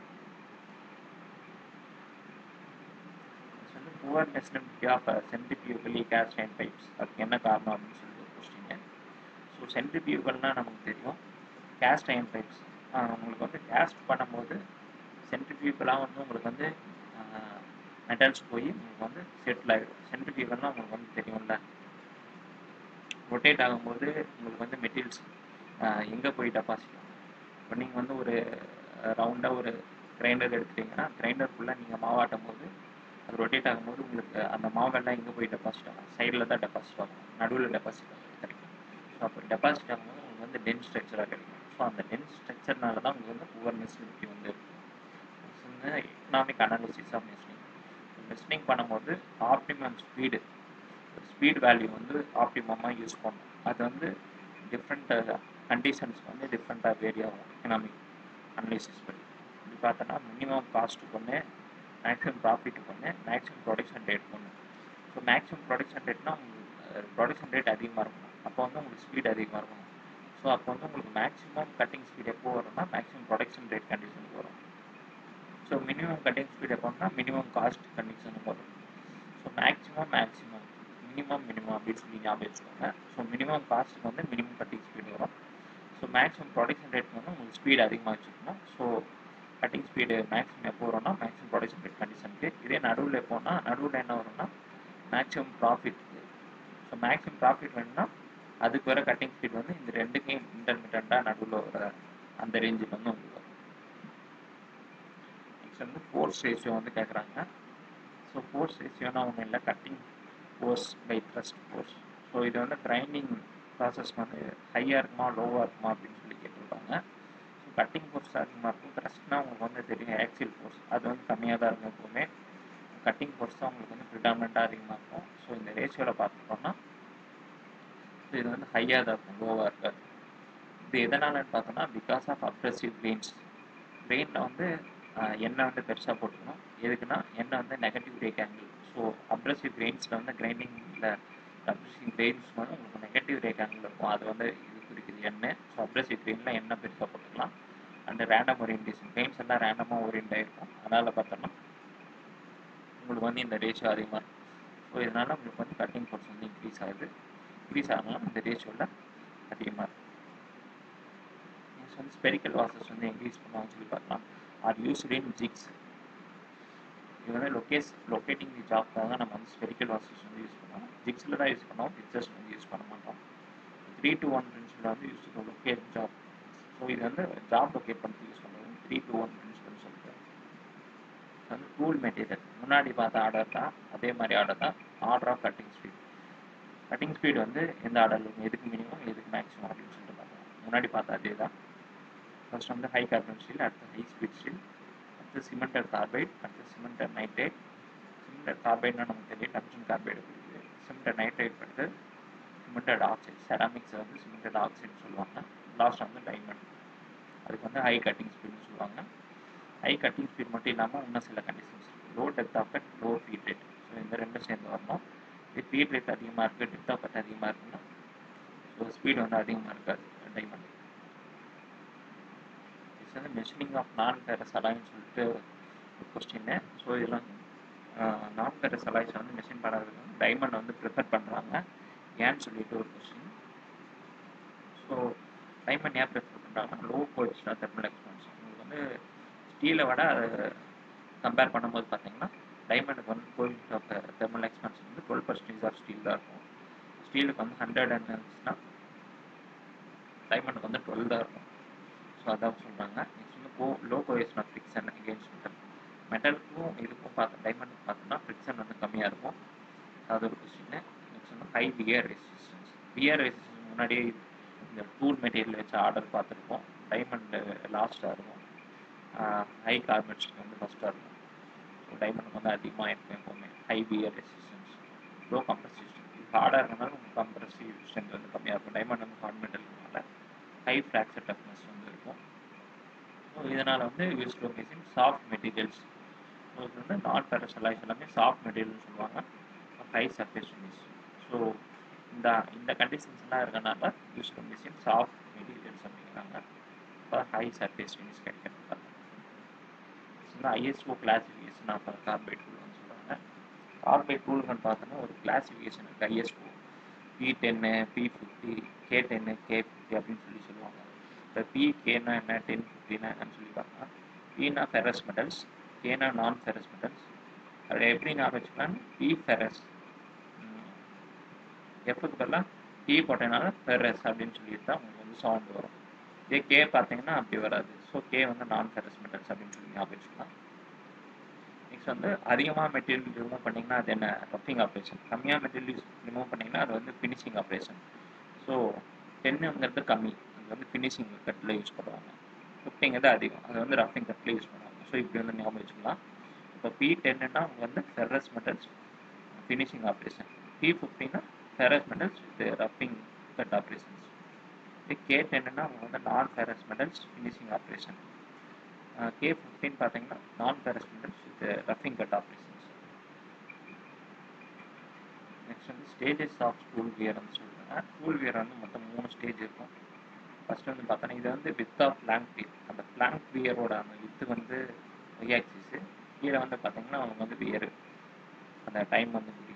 வந்து poor machinability of centrifugally cast iron pipes, அதுக்கு என்ன காரணம் அப்படின்னு சொல்லிட்டு ஒரு கொஸ்டின். ஸோ சென்ட்ரிபியூகல்னால் நமக்கு தெரியும், கேஸ்ட் அயர்ன் பைப்ஸ் உங்களுக்கு வந்து கேஸ்ட் பண்ணும்போது சென்ட்ரிபியூகலாக வந்து உங்களுக்கு வந்து மெட்டல்ஸ் போய் உங்களுக்கு வந்து செட்டில் ஆகிடும். சென்ட்ரிபியூகல்னால் உங்களுக்கு வந்து தெரியும்ல, ரொட்டேட் ஆகும்போது உங்களுக்கு வந்து மெட்டீரியல்ஸ் எங்கே போய் டெபாசிட் ஆகும். இப்போ நீங்கள் வந்து ஒரு ரவுண்டாக ஒரு கிரைண்டர் எடுத்துட்டிங்கன்னா கிரைண்டருக்குள்ளே நீங்கள் மாவாட்டும் போது அது ரொட்டேட் ஆகும்போது உங்களுக்கு அந்த மாவெல்லாம் எங்கே போய் டெபாசிட் ஆகும், சைடில் தான் டெபாசிட் ஆகும், நடுவில் டெபாசிட் ஆகும் கிடைக்கும். ஸோ அப்போ டெபாசிட் ஆகும்போது உங்களுக்கு வந்து டென்ஸ் ஸ்ட்ரக்சராக கிடைக்கும். ஸோ அந்த டென்ஸ் ஸ்ட்ரக்சர்னால தான் உங்களுக்கு வந்து புவர் மெஷினபிலிட்டி வந்து இருக்கும். Economic analysis of machining. Machining பண்ணும்போது ஆப்டிமம் ஸ்பீட் வேல்யூ வந்து ஆப்டிமமாக யூஸ் பண்ணணும். அது வந்து டிஃப்ரெண்ட் கண்டிஷன்ஸ்க்கு வந்து டிஃப்ரெண்ட்டாக வேரி ஆகும் எக்கனாமிக் அனாலிசிஸ் படி. இப்படி பார்த்தோன்னா மினிமம் காஸ்ட்டுக்கு ஒன்று, மேக்ஸிமம் ப்ராஃபிட்டுக்கு ஒன்று, மேக்ஸிமம் ப்ரொடக்ஷன் ரேட் ஒன்று. ஸோ மேக்ஸிமம் ப்ரொடக்ஷன் ரேட்னா உங்களுக்கு ப்ரொடக்ஷன் ரேட் அதிகமாக இருக்கணும், அப்போ வந்து உங்களுக்கு ஸ்பீட் அதிகமாக இருக்கணும். ஸோ அப்போ வந்து உங்களுக்கு மேக்ஸிமம் கட்டிங் ஸ்பீட் எப்போ வரும்னா மேக்ஸிமம் ப்ரொடக்ஷன் ரேட் கண்டிஷனுக்கு வரும். ஸோ மினிமம் கட்டிங் ஸ்பீட் எப்போனா மினிமம் காஸ்ட் கண்டிஷனுக்கு வரும். ஸோ மேக்ஸிமம் மினிமம் அப்படின்னு சொல்லி ஞாபகம் வச்சுக்கோங்க. ஸோ மினிமம் காஸ்ட்டுக்கு வந்து மினிமம் கட்டிங் ஸ்பீட் வரும். ஸோ மேக்ஸிமம் ப்ரொடக்ஷன் ரேட் வந்து உங்களுக்கு ஸ்பீட் அதிகமாக வச்சுக்கணும். ஸோ கட்டிங் ஸ்பீடு மேக்ஸிமம் எப்போ வரும்னா மேக்ஸிமம் ப்ரொடக்ஷன் ரேட் கண்டிஷனுக்கு. இதே நடுவில் எப்போனா நடுவில் என்ன வரும்னா maximum profit. So maximum profit வேணும்னா அதுக்கு வர கட்டிங் ஸ்பீட் வந்து இந்த ரெண்டுக்கும் இன்டர்மிட்டண்டாக நடுவில் வர அந்த ரேஞ்சுக்கு வந்து உங்களுக்கு வரும். நெக்ஸ்ட் வந்து ஃபோர்ஸ் ரேஷியோ வந்து கேட்குறாங்க. ஸோ ஃபோர்ஸ் ரேஷியோனா ஒன்றும் இல்லை, cutting force by thrust force. So இது வந்து கிரைண்டிங் ப்ராசஸ் வந்து ஹையாக இருக்குமா லோவாக இருக்குமா அப்படின்னு சொல்லி கேட்டிருப்பாங்க. ஸோ கட்டிங் ஃபோர்ஸ் அதிகமாக இருக்கும், த்ரஸ்ட்னா உங்களுக்கு வந்து தெரியும் ஆக்சில் ஃபோர்ஸ் அது வந்து கம்மியாக தான் இருக்கும் எப்போவுமே. கட்டிங் ஃபோர்ஸ் தான் உங்களுக்கு வந்து ப்ரிடாமினண்ட்டாக அதிகமாக இருக்கும். ஸோ இந்த ரேஷியோவில் பார்த்துட்டோம்னா இது வந்து ஹையாக தான் இருக்கும், லோவாக இருக்காது. இது எதனாலன்னு பார்த்தோம்னா பிகாஸ் ஆஃப் அப்ரெசிவ் கிரெயினில் வந்து எண்ணெய் வந்து பெருசாக போட்டுக்கணும். எதுக்குன்னா எண்ணெய் வந்து negative rake angle. So abrasive கிரெயின்ஸில் வந்து கிரைண்டிங்கில் அப்ரெசிவ் கிரெயின்ஸ் வந்து உங்களுக்கு நெகட்டிவ் ரேக் ஆங்கிள் இருக்கும், அது வந்து இது குறிக்குது எண்ணெய். ஸோ அப்ரெசிவ் கிரெயினில் எண்ணெய் பெருசாக போட்டுக்கலாம். அண்ட் ரேண்டம் ஓரியன்டேஷன் கிரெயின்ஸ் எல்லாம் ரேண்டமாக ஓரியன்ட் ஆகிருக்கும், அதனால் பார்த்தோம்னா உங்களுக்கு வந்து இந்த ரேஷியோ அதிகமாக இருக்கும். ஸோ இதனால் உங்களுக்கு வந்து கட்டிங் ஃபோர்ஸ் வந்து இன்க்ரீஸ் ஆகலாம் இந்த ரேஷியோவில் அதிகமாக இருக்கும். நெக்ஸ்ட் வந்து ஸ்பெரிக்கல் வாசஸ் வந்து எங்கே யூஸ் பண்ணுவாங்கன்னு சொல்லி பார்க்கலாம். Are used in jigs. இது வந்து லொக்கேட்டிங் தி ஜாப்க்காக நம்ம வந்து ஸ்பெரிக்கல் வாசஸ் வந்து யூஸ் பண்ணுவோம். ஜிக்ஸில் தான் யூஸ் பண்ணுவோம், பிக்சர்ஸ் வந்து யூஸ் பண்ண மாட்டோம். 3-to-1 பிரின்சிபல் வந்து use to locate job. So இது வந்து ஜாப் லொக்கேட் பண்ணுறது யூஸ் பண்ணுறது 3-to-1 பிரின்சிபல் சொல்லிட்டு. வந்து டூல் மெட்டீரியல் முன்னாடி பார்த்த ஆர்டர் தான், அதே மாதிரி ஆர்டர் தான். ஆர்டர் ஆஃப் கட்டிங் ஸ்பீட் வந்து எந்த ஆர்டர் இருக்கும், எதுக்கு மினிமம் எதுக்கு மேக்ஸிமம் அப்படின்னு சொல்லிட்டு பார்க்கலாம். முன்னாடி பார்த்தா அதே தான். ஃபர்ஸ்ட் வந்து ஹை கார்பன் ஸ்டீல், அடுத்து ஹை ஸ்பீட் ஸ்டீல், அடுத்து சிமெண்டட் கார்பைட், அடுத்து சிமெண்டட் நைட்ரேட். சிமெண்டட் கார்பைட்னா நமக்கு தெரியும், டங்ஸ்டன் கார்பைடு கொடுக்குது. சிமெண்டட் நைட்ரைட் வந்து சிமெண்டட் ஆக்சைடு, செராமிக்ஸ் வந்து சிமெண்டட் ஆக்சைடுன்னு சொல்லுவாங்க. லாஸ்ட் வந்து டைமண்ட், அதுக்கு வந்து ஹை கட்டிங் ஸ்பீட்னு சொல்லுவாங்க. ஹை கட்டிங் ஸ்பீட் மட்டும் இல்லாமல் இன்னும் சில கண்டிஷன்ஸ் இருக்குது. Low depth of cut, low feed rate. So இந்த ரெண்டும் சேர்ந்து வரணும். இது ஃபீட் ரேட் அதிகமாக இருக்குது, டெப்த் ஆஃப் கட் அதிகமாக இருக்குன்னா ஸோ ஸ்பீடு வந்து அதிகமாக இருக்காது டைமண்ட். இது வந்து மெஷினிங் ஆஃப் நான் ஃபெரஸ் அலாய்ன்னு சொல்லிட்டு ஒரு கொஸ்டின்னு. ஸோ இதில் வந்து நான் ஃபெரஸ் அலாய்ஸ் வந்து மெஷின் பண்ணுறதுக்கு வந்து டைமண்ட் வந்து ப்ரிஃபர் பண்ணுறாங்க ஏன்னு சொல்லிட்டு ஒரு கொஸ்டின். ஸோ டைமண்ட் ஏன் ப்ரிஃபர் பண்ணுறாங்கன்னா low coefficient of thermal expansion. உங்களுக்கு வந்து ஸ்டீலை விட அதை கம்பேர் பண்ணும்போது பார்த்தீங்கன்னா டைமண்டுக்கு வந்து கோஎஃபிஷியன்ட் ஆஃப் தெர்மல் எக்ஸ்பான்ஷன் வந்து 12% ஆஃப் ஸ்டீல் தான் இருக்கும். ஸ்டீலுக்கு வந்து 100 இருந்துச்சுன்னா டைமண்டுக்கு வந்து 12 தான் இருக்கும். ஸோ அதான் சொல்கிறாங்க. நெக்ஸ்ட் வந்து low coefficient of friction against metal. மெட்டலுக்கும் இதுக்கும் டைமண்டுக்கு பார்த்தோம்னா ஃப்ரிக்ஷன் வந்து கம்மியாக இருக்கும். அது ஒரு கொஸ்டின். நெக்ஸ்ட் வந்து high wear resistance. Wear resistance முன்னாடியே இந்த டூல் மெட்டீரியல் வச்சு ஆர்டர் பார்த்துருக்கோம். டைமண்ட் லாஸ்ட்டாக இருக்கும், ஹை கார்பெட்ஸ்க்கு வந்து ஃபஸ்ட்டாக இருக்கும். ஸோ டைமண்டுக்கு வந்து அதிகமாக இருக்கும் எப்போவுமே high wear resistance. Low compressive strength. இது ஹார்டாக இருக்கனால உங்களுக்கு கம்ப்ரசிவ் ஸ்ட்ரென்த் வந்து கம்மியாக இருக்கும். டைமண்ட் வந்து ஹார்ட் மெட்டல்னால ஹை ஃப்ராக்சர் டஃப்னஸ் வந்து இருக்கும். ஸோ இதனால் வந்து use to machine soft materials. உங்களுக்கு வந்து நான் ஃபெரஸ் அலாய்ஸ் எல்லாமே சாஃப்ட் மெட்டீரியல்னு சொல்லுவாங்க, ஹை சர்ஃபேஸ் ஃபினிஷ். ஸோ இந்த கண்டிஷன்ஸ்லாம் இருக்கனால use to machine soft materials அப்படிங்கிறாங்க. இப்போ ஹை சர்ஃபேஸ் ஃபினிஷ் கிடைக்கிறதுக்காக ஐஎஸ்ஓ கிளாசிஃபிகேஷன் ஆஃப் கார்பைட் டூல்னு சொல்கிறாங்க. கார்பைட் டூல்னு பார்த்தோன்னா ஒரு கிளாசிஃபிகேஷன் இருக்குது ISO. P10, P50, K10, K50 அப்படின்னு சொல்லுவாங்க. இப்போ P-Kனா என்ன, 10, 50னா என்னன்னு சொல்லி பார்த்தா, Pனா ஃபெரஸ் மெட்டல்ஸ், Kனா நான் ஃபெரஸ் மெட்டல்ஸ். அப்படி எப்படி ஞாபகம் வச்சுக்கலாம், P ஃபெரஸ், எஃப்க்கு பதிலாக P போட்டனால ஃபெரஸ் அப்படின்னு சொல்லிட்டு தான் உங்களுக்கு வந்து சவுண்ட் வரும். இதே K பார்த்தீங்கன்னா அப்படி வராது. ஸோ K வந்து நான் ஃபெரஸ் மெட்டல்ஸ் அப்படின்னு சொல்லி ஞாபகம் வச்சுக்கலாம். நெக்ஸ்ட் வந்து அதிகமாக மெட்டீரியல் ரிமூவ் பண்ணிங்கன்னா அது என்ன, ரஃபிங் ஆப்ரேஷன். கம்மியாக மெட்டீரியல் ரிமூவ் பண்ணிங்கன்னா அது வந்து ஃபினிஷிங் ஆப்ரேஷன். ஸோ 10ங்கிறது கம்மி, அது வந்து ஃபினிஷிங் கட்டில் யூஸ் பண்ணுவாங்க. 50ங்கிறது அதிகம், அது வந்து ரஃபிங் கட்டில் யூஸ் பண்ணுவாங்க. ஸோ இப்படி வந்து ஞாபகம் வச்சுக்கலாம். இப்போ P10னா அவங்க வந்து ஃபெரஸ் மெட்டல்ஸ் ஃபினிஷிங் ஆப்ரேஷன். P50னா ஃபெரஸ் மெட்டல்ஸ் வித் ரஃபிங் கட் ஆப்ரேஷன்ஸ். K10னா அவங்க வந்து non ferrous metals finishing operation. K15 பார்த்தீங்கன்னா நான் ஃபெரஸ் மெட்டல்ஸ் வித் ரஃபிங் கட் ஆப்ரேஷன்ஸ். நெக்ஸ்ட் வந்து ஸ்டேஜஸ் ஆஃப் டூல் வியர்னு சொல்லுவாங்க. டூல் வியர் வந்து மொத்தம் 3 ஸ்டேஜ் இருக்கும். ஃபர்ஸ்ட் வந்து பார்த்தோன்னா இது வந்து வித் ஆஃப் பிளாங்க் வியர். அந்த பிளாங்க் வியரோட அந்த வித்து வந்து ஒய் ஆக்சிஸு, கீழே வந்து பார்த்தீங்கன்னா அவங்க வந்து வியர் அந்த டைம் வந்து முடியுது.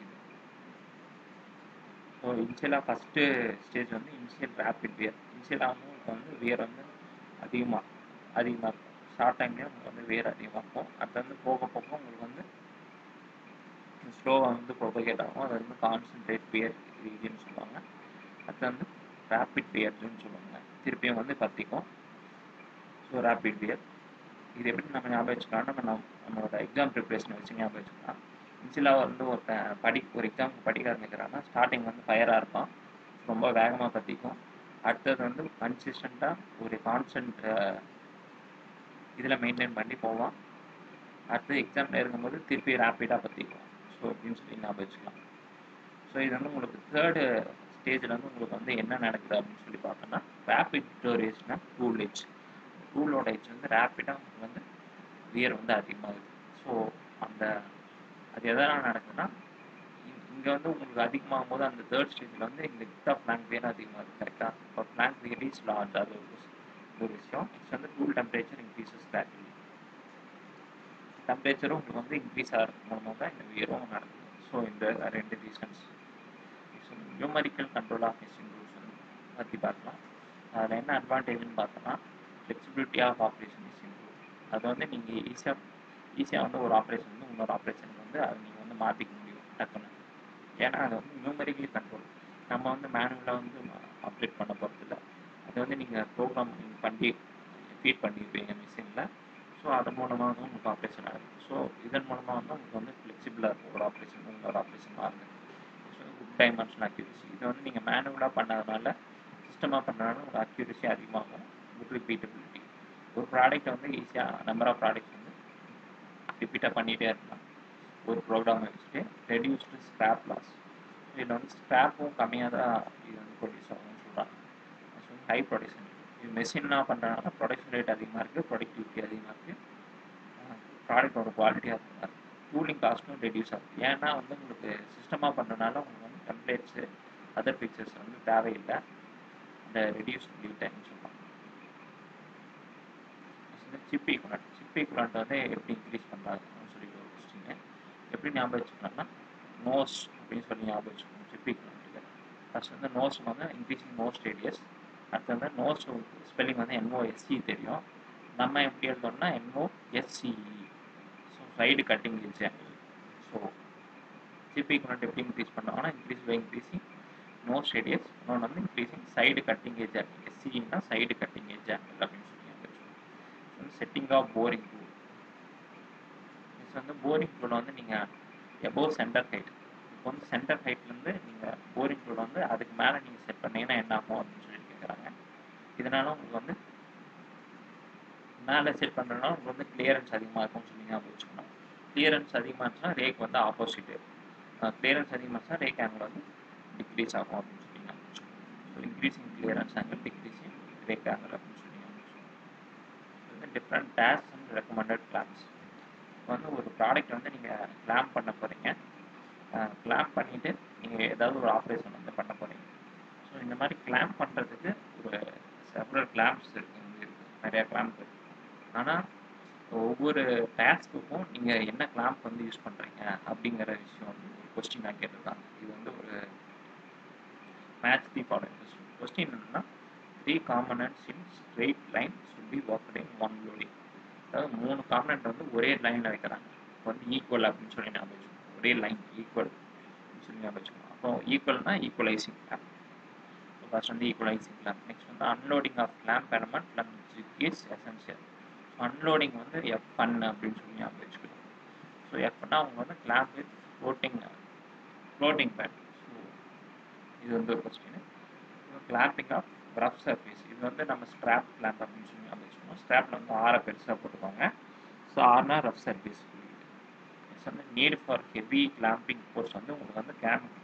ஸோ இனிஷியலாக ஃபஸ்ட்டு ஸ்டேஜ் வந்து இனிஷியல் ரேப்பிட் வியர். இனிஷியலாக வந்து உங்களுக்கு வந்து வியர் வந்து அதிகமாக இருக்கும். ஷார்ட் டைம்லேயே உங்களுக்கு வந்து வியர் அதிகமாக இருக்கும். அது வந்து போக போக உங்களுக்கு வந்து ஸ்லோவாக வந்து ப்ரொபகேட் ஆகும். அது வந்து கான்சன்ட்ரேட் வியர் ரீஜன் சொல்லுவாங்க. அது வந்து ரேப்பிட் வியர்னு சொல்லுவாங்க. திருப்பியும் வந்து பற்றிக்கும். ஸோ ரேப்பிட் வியர் இது எப்படி நம்ம ஞாபகம் வச்சுக்கலாம்னா நம்மளோட எக்ஸாம் ப்ரிப்ரேஷனை வச்சு ஞாபகம் வச்சுக்கலாம். இனிஷியலாக வந்து ஒரு எக்ஸாமுக்கு படிக்க ஆரம்பிக்கிறான்னா ஸ்டார்டிங் வந்து ஃபயராக இருப்பான், ரொம்ப வேகமாக பற்றிக்கும். அடுத்தது வந்து கன்சிஸ்டண்ட்டாக ஒரு கான்ஸ்டன்ட் இதில் மெயின்டைன் பண்ணி போவான். அடுத்து எக்ஸாமில் இருக்கும்போது திருப்பி ரேப்பிடாக பற்றிக்கும். ஸோ அப்படின்னு சொல்லி ஞாபகம் வச்சுக்கலாம். ஸோ இது வந்து உங்களுக்கு தேர்டு ஸ்டேஜில் வந்து உங்களுக்கு வந்து என்ன நடக்குது அப்படின்னு சொல்லி பார்த்தோன்னா ரேப்பிட் டோரேஷனா டூல் எட்ஜ். டூலோட எட்ஜ் வந்து ரேப்பிடாக உங்களுக்கு வந்து வியர் வந்து அதிகமாகுது. ஸோ அது எதனால் நடக்குதுன்னா இங்கே வந்து உங்களுக்கு அதிகமாகும் போது அந்த தேர்ட் ஸ்டேஜில் வந்து இந்த வித் ஆஃப் பிளாங்க் வியர் அதிகமாகுது. கரெக்டாக இப்போ பிளாங்க் வியர் இஸ் லார்ஜ், அது ஒரு விஷயம். நெக்ஸ்ட் வந்து டூல் டெம்பரேச்சர் இன்க்ரீசஸ் கிராஜுவலி. டெம்பரேச்சரும் உங்களுக்கு வந்து இன்க்ரீஸ் ஆகிறது மூலமாக தான் இந்த வியரும் நடக்குது. ஸோ இந்த 2 reasons. Numerical control of machine tools வந்து பற்றி பார்க்கலாம். அதில் என்ன அட்வான்டேஜ்னு பார்த்தோன்னா flexibility of operation machine tool. அது வந்து நீங்கள் ஈஸியாக வந்து ஒரு ஆப்ரேஷன் வந்து இன்னொரு ஆப்ரேஷனுக்கு வந்து அதை நீங்கள் வந்து மாற்றிக்க முடியும் டக்குன்னு. ஏன்னா அது வந்து நியூமரிக்கலி கண்ட்ரோல். நம்ம வந்து மேனுவலாக வந்து ஆப்ரேட் பண்ண போகிறதில்ல. அது வந்து நீங்கள் ப்ரோக்ராம் பண்ணி ஃபீட் பண்ணியிருப்பீங்க மிஷினில். ஸோ அதன் மூலமாக வந்து உங்களுக்கு ஆப்ரேஷன் ஆகும். ஸோ இதன் மூலமாக வந்து உங்களுக்கு வந்து ஃப்ளெக்சிபிளாக இருக்கும் ஒரு ஆப்ரேஷன் இன்னொரு ஆப்ரேஷன் மாறுது. Good dimension accuracy. இதை வந்து நீங்கள் மேனுவலாக பண்ணதுனால சிஸ்டமாக பண்ணனால ஒரு அக்யூரசி அதிகமாகும். Good repeatability. ஒரு ப்ராடக்ட்டை வந்து ஈஸியாக நம்பர் ஆஃப் ப்ராடக்ட்ஸ் வந்து ரிப்பீட்டாக பண்ணிகிட்டே இருக்கலாம். ஒரு ப்ரோக்ராமை வச்சுட்டு ரெடியூஸ்டு ஸ்கிராப் லாஸ், இதில் வந்து ஸ்கிராப்பும் கம்மியாக தான் இது வந்து ப்ரொடியூஸ் ஆகும்னு சொல்கிறாங்க. நெக்ஸ்ட் வந்து ஹை ப்ரொடக்ஷன், இது மெஷினாக பண்ணுறதுனால ப்ரொடக்ஷன் ரேட் அதிகமாக இருக்குது, ப்ரொடக்டிவிட்டி அதிகமாக இருக்குது, ப்ராடக்டோட குவாலிட்டியாக இருந்தால் டூலிங் காஸ்ட்டும் ரெடியூஸ் ஆகுது. ஏன்னா வந்து உங்களுக்கு சிஸ்டமாக பண்ணுறதுனால உங்களுக்கு வந்து டெம்ப்ளேட்ஸு அதர் பிக்சர்ஸ் வந்து தேவையில்லை, அந்த ரெடியூஸ் லீட் டைம்னு சொல்லுவாங்க. சிப் ஈக்குவலண்ட் வந்து எப்படி இன்க்ரீஸ் பண்ணுறாங்கன்னு சொல்லிட்டு ஒரு கொஸ்டின் எப்படி ஞாபகம் வச்சுக்கலாம்னா, நோஸ் அப்படின்னு சொல்லி ஞாபகம் வச்சுக்கணும். சிப் ஈக்குவலண்ட்டுக்கு ஃபர்ஸ்ட் வந்து நோஸ் வந்து இன்க்ரீஸிங் நோஸ் ரேடியஸ், அடுத்து வந்து நோஸ் ஸ்பெல்லிங் வந்து NOSC தெரியும், நம்ம எப்படி எழுதோம்னா NOSCE, so side cutting edge angle. So chip equivalent எப்படி இன்க்ரீஸ் பண்ணுவாங்கன்னா, increase by increasing nose radius, இன்னொன்று வந்து increasing side cutting edge angle. SCEனா சைடு கட்டிங் எட்ஜ் ஆங்கிள் அப்படின்னு சொல்லி ஞாபகம். Setting of boring tool, next வந்து போரிங் டூல் வந்து நீங்கள் எபோவ் சென்டர் ஹைட், இப்போ வந்து சென்டர் ஹைட்லேருந்து நீங்கள் போரிங் டூல் வந்து அதுக்கு மேலே நீங்கள் செட் பண்ணீங்கன்னா என்ன ஆகும் அப்படின்னு சொல்லி கேட்குறாங்க. இதனால உங்களுக்கு வந்து மேலே செட் பண்ணுறதுனால உங்களுக்கு வந்து கிளியரன்ஸ் அதிகமாக இருக்கும்னு சொல்லி ஞாபகம் வச்சுக்கணும். கிளியரன்ஸ் அதிகமாக இருந்துச்சுன்னா ரேக் வந்து ஆப்போசிட்டு, கிளியரன்ஸ் அதிகமாக இருந்துச்சுன்னா ரேக் ஆங்கிள் வந்து டிக்ரீஸ் ஆகும் அப்படின்னு சொல்லி ஞாபகம் வச்சுக்கணும். So increasing clearance angle, decreasing rake angle அப்படின்னு சொல்லி ஞாபகம் வச்சுக்கணும். வந்து different types and recommended clamps, இப்போ வந்து ஒரு ப்ராடக்ட் வந்து நீங்கள் கிளாம் பண்ண போகிறீங்க, கிளாம் பண்ணிவிட்டு நீங்கள் ஏதாவது ஒரு ஆப்ரேஷன் வந்து பண்ண போகிறீங்க. ஸோ இந்த மாதிரி கிளாம் பண்ணுறதுக்கு ஒரு செவரல் கிளாம்ஸ் இருக்குது, நிறையா கிளாம்ப் இருக்குது. ஆனால் ஒவ்வொரு டாஸ்க்குக்கும் நீங்கள் என்ன கிளாம்ப் வந்து யூஸ் பண்ணுறீங்க அப்படிங்கிற விஷயம் வந்து ஒரு கொஸ்டினாக கேட்டிருக்காங்க. இது வந்து ஒரு match the following question. Question என்னன்னா, 3 components in straight line should be worked in one loading. அதாவது 3 காம்பனன்ட் வந்து ஒரே லைனில் வைக்கிறாங்க, இப்போ வந்து ஈக்குவல் அப்படின்னு சொல்லி ஞாபகம் வச்சுக்கணும். ஒரே லைன் ஈக்குவல் அப்படின்னு சொல்லி ஞாபகம் வச்சுக்கணும். அப்போ ஈக்குவல்னா ஈக்குவலைசிங் கிளாம்ப், ஃபர்ஸ்ட் வந்து ஈக்குவலைசிங் கிளாம்ப். நெக்ஸ்ட் வந்து unloading of clamp element from jig is essential. அன்லோடிங் வந்து F1 அப்படின்னு சொல்லி ஞாபகம் வச்சுக்கலாம். ஸோ F1 அவங்க வந்து clamp with floating pad. So இது வந்து ஒரு question. Clamping of rough surface, இது வந்து நம்ம ஸ்ட்ராப் கிளாம்ப் அப்படின்னு சொல்லி ஞாபகம் வச்சுக்கணும். ஸ்ட்ராப்பில் வந்து ஆரை பெருசாக போட்டுக்கோங்க. ஸோ ஆர்னா ரஃப் சர்ஃபேஸ். நெக்ஸ்ட் வந்து need for heavy clamping force வந்து உங்களுக்கு வந்து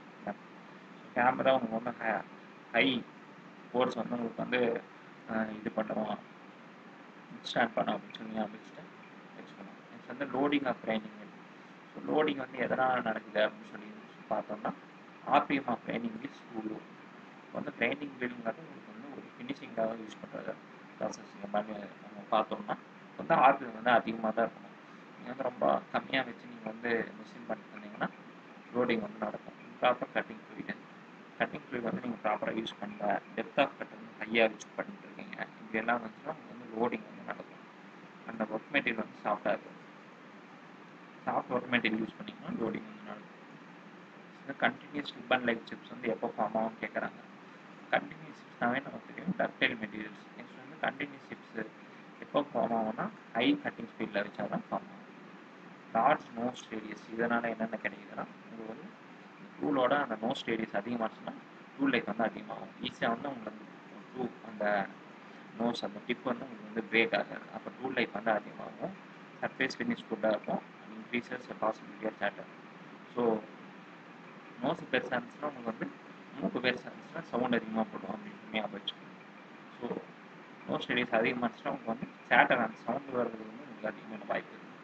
கேமரா உங்களுக்கு வந்து ஹை ஃபோர்ஸ் வந்து உங்களுக்கு வந்து இது பண்ணுவோம், ஸ்டாண்ட் பண்ணோம் அப்படின்னு சொல்லி ஞாபகம் வச்சுக்கணும். நெக்ஸ்ட் வந்து லோடிங் ஆஃப் ட்ரைனிங். ஸோ லோடிங் வந்து எதனால் நடக்குது அப்படின்னு சொல்லி பார்த்தோம்னா, RPM ஆஃப் ட்ரைனிங் இஸ் டூ. வந்து ட்ரைனிங் வீலுங்கிறது உங்களுக்கு வந்து ஒரு ஃபினிஷிங்காக யூஸ் பண்ணுற ப்ராசஸ். இந்த மாதிரி நம்ம பார்த்தோம்னா வந்து RPM வந்து அதிகமாக தான் இருக்கணும். நீங்கள் வந்து ரொம்ப கம்மியாக வச்சு நீங்கள் வந்து மிஷின் பண்ணிட்டு இருந்தீங்கன்னா லோடிங் வந்து நடக்கும். ப்ராப்பர் கட்டிங் ஃப்ளூயிட் வந்து நீங்கள் ப்ராப்பராக யூஸ் பண்ணல, டெப்த் ஆஃப் கட் வந்து ஹையாக வச்சு பண்ணிட்டு இருக்கீங்க, இப்படியெல்லாம் வந்துச்சுன்னா உங்களுக்கு வந்து லோடிங் வந்து நடக்கும். அந்த ஒர்க் மெட்டீரியல் வந்து சாஃப்டாக இருக்கும். சாஃப்ட் ஒர்க் மெட்டீரியல் யூஸ் பண்ணிங்கன்னா லோடிங் வந்து நடக்கும். Continuous rib and light chips வந்து எப்போ ஃபார்ம் ஆகும்னு கேட்குறாங்க. கண்டினியூஸ் சிப்ஸ்னாவே நமக்கு தெரியும், டக்டைல் மெட்டீரியல்ஸ். நெக்ஸ்ட் வந்து கண்டினியூஸ் சிப்ஸ் எப்போ ஃபார்ம் ஆகும்னா ஹை கட்டிங் ஸ்பீடில் வச்சா தான் ஃபார்ம் ஆகும். லார்ஜ் நோஸ் ரேடியஸ், இதனால் என்னென்ன கிடைக்குதுன்னா உங்களுக்கு வந்து டூலோட அந்த நோஸ் ரேடியஸ் அதிகமாச்சுன்னா டூல் லைஃப் வந்து அதிகமாகும். ஈஸியாக வந்து உங்களுக்கு அந்த நோஸ் அந்த டிப் வந்து உங்களுக்கு வந்து பிரேக் ஆகாது. அப்போ டூல் லைஃப் வந்து அதிகமாகும், சர்ஃபேஸ் ஃபினிஷ் குட்டாக இருக்கும், and increases possibility of chatter. So nose பெருசாக இருந்துச்சுன்னா உங்களுக்கு வந்து மூக்கு பெருசாக இருந்துச்சுன்னா சவுண்ட் அதிகமாக போடும் அப்படின்னு ஞாபகம் வச்சுக்கணும். ஸோ நோஸ் ரேடியஸ் அதிகமாக இருந்துச்சுன்னா உங்களுக்கு வந்து சேட்டர் அந்த சவுண்டு வர்றதுக்கு வந்து உங்களுக்கு அதிகமான வாய்ப்பு இருக்குது.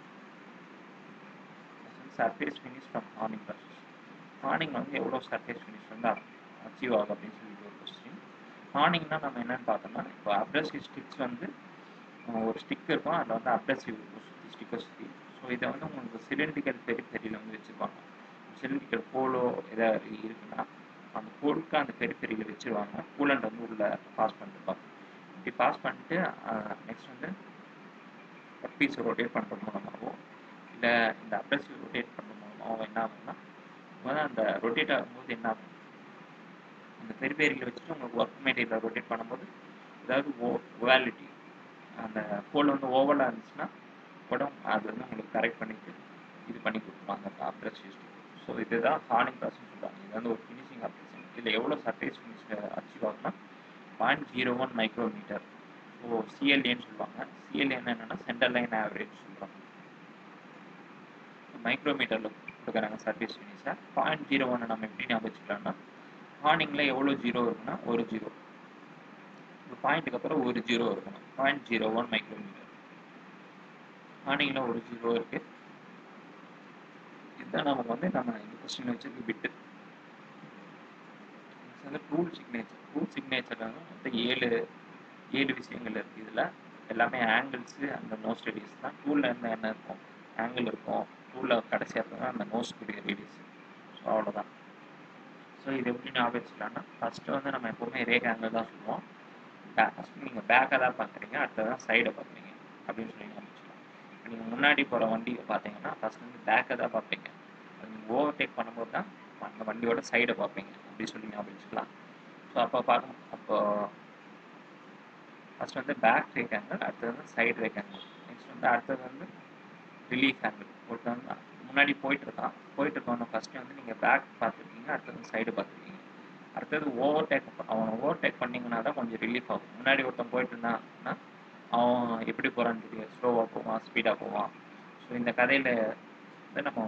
சர்ஃபேஸ் ஃபினிஷ் ஃப்ரம் ஹார்னிங் ப்ராசஸ். ஹார்னிங் வந்து எவ்வளோ சர்ஃபேஸ் ஃபினிஷ் வந்து அச்சீவ் ஆகும் அப்படின்னு சொல்லிட்டு ஒரு கொஸ்டின். ஹார்னிங்னா நம்ம என்னென்னு பார்த்தோம்னா, இப்போ அப்ரசிவ் ஸ்டிக்ஸ் வந்து ஒரு ஸ்டிக் இருக்கும், அதில் வந்து அப்ரசிவ் இருக்கும் சுற்றி ஸ்டிக்கை சுற்றி. ஸோ இதை வந்து உங்களுக்கு சிலிண்ட்ரிக்கல் பெரிஃபெரியில் வந்து வச்சுருவாங்க. சிலிண்ட்ரிக்கல் போலோ எதாவது இருக்குன்னா அந்த போலுக்கு அந்த பெரிஃபெரியில் வச்சுருவாங்க. கூலண்ட் வந்து உள்ளே பாஸ் பண்ணிருப்பாங்க. இப்படி பாஸ் பண்ணிட்டு நெக்ஸ்ட் வந்து ஒர்க் பீஸ் ரொட்டேட் பண்ணுறது மூலமாகவோ இல்லை இந்த அப்ரசிவ் ரொட்டேட் பண்ணுறது மூலமாகவோ என்ன ஆகும்னா அந்த ரொட்டேட் ஆகும்போது என்ன ஆகும், அந்த பெரிஃபெரியில் வச்சுட்டு உங்களுக்கு ஒர்க் மெட்டீரியல் ரொட்டேட் பண்ணும்போது ஏதாவது ஓவாலிட்டி அந்த போல் வந்து ஓவலாக இருந்துச்சுன்னா உடம்பு அது வந்து உங்களுக்கு கரெக்ட் பண்ணிட்டு இது பண்ணி கொடுத்துருவாங்க அந்த அப்ரசிவ் ஸ்டிக். ஸோ இதுதான் ஹார்னிங் ப்ராசஸ் சொல்லுவாங்க. இது வந்து ஒரு ஃபினிஷிங் ஆப்ரேஷன். இதில் எவ்வளோ சர்ஃபேஸ் ஃபினிஷ் அச்சீவ் ஆகும்னா 0.01 மைக்ரோமீட்டர். ஸோ சிஎல்ஏன்னு சொல்லுவாங்க. சிஎல்ஏ என்னென்னா சென்டர் லைன் ஆவரேஜ் சொல்லுவாங்க. மைக்ரோமீட்டரில் கொடுக்குறாங்க சர்வீஸ் ஃபினிஷை. 0.01 நம்ம எப்படி ஞாபகம் வச்சுக்கலாம்னா, ஹார்னிங்கில் எவ்வளோ ஜீரோ இருக்குன்னா ஒரு ஜீரோ, ஒரு பாயிண்ட்டுக்கு அப்புறம் ஒரு ஜீரோ இருக்கணும். 0.01 மைக்ரோமீட்டர். ஹார்னிங்கில் ஒரு ஜீரோ இருக்குது. இதுதான் நமக்கு வந்து நம்ம இந்த கொஸ்டின் வச்சிருக்க பிட்டு. வந்து டூல் சிக்னேச்சர் மொத்தம் ஏழு விஷயங்கள் இருக்குது. இதில் எல்லாமே ஆங்கிள்ஸு அந்த நோஸ் ரேடியஸ் தான். டூலில் என்ன இருக்கும், ஆங்கிள் இருக்கும். டூலில் கடைசியாக இருக்குன்னா அந்த நோஸ்க்குரிய ரேடியஸ். ஸோ அவ்வளோதான். ஸோ இது எப்படி ஞாபகம் வச்சுக்கலாம்னா, ஃபஸ்ட்டு வந்து நம்ம எப்போவுமே ரேக் ஆங்கிள் தான் சொல்லுவோம். ஃபஸ்ட்டு நீங்கள் பேக்கை தான் பார்க்குறீங்க, அடுத்தது தான் சைடை பார்க்குறீங்க அப்படின்னு சொல்லி ஞாபகம் வச்சுக்கலாம். இப்போ நீங்கள் முன்னாடி போகிற வண்டியை பார்த்தீங்கன்னா ஃபஸ்ட் வந்து பேக்கை தான் பார்ப்பீங்க. அது நீங்கள் ஓவர்டேக் பண்ணும்போது தான் அந்த வண்டியோட சைடை பார்ப்பீங்க அப்படின்னு சொல்லி ஞாபகம் வச்சுக்கலாம். ஸோ அப்போ ஃபஸ்ட் வந்து பேக் ரேக் ஆங்கிள், அடுத்தது வந்து சைடு ரேக் ஆங்கிள், நெக்ஸ்ட் வந்து அடுத்தது வந்து ரிலீஃப் ஆங்கிள். ஒருத்தர் வந்து முன்னாடி போயிட்டுருக்கோன்னு ஃபஸ்ட்டு வந்து நீங்கள் பேக் பார்த்துருக்கீங்க, அடுத்தது வந்து சைடு பார்த்துருக்கீங்க. அடுத்தது அவன் ஓவர்டேக் பண்ணிங்கன்னா தான் கொஞ்சம் ரிலீஃப் ஆகும். முன்னாடி ஒருத்தன் போயிட்டு இருந்தான்னா அவன் எப்படி போகிறான்னு தெரியும், ஸ்லோவாக போவான், ஸ்பீடாக போவான். ஸோ இந்த கதையில் வந்து நம்ம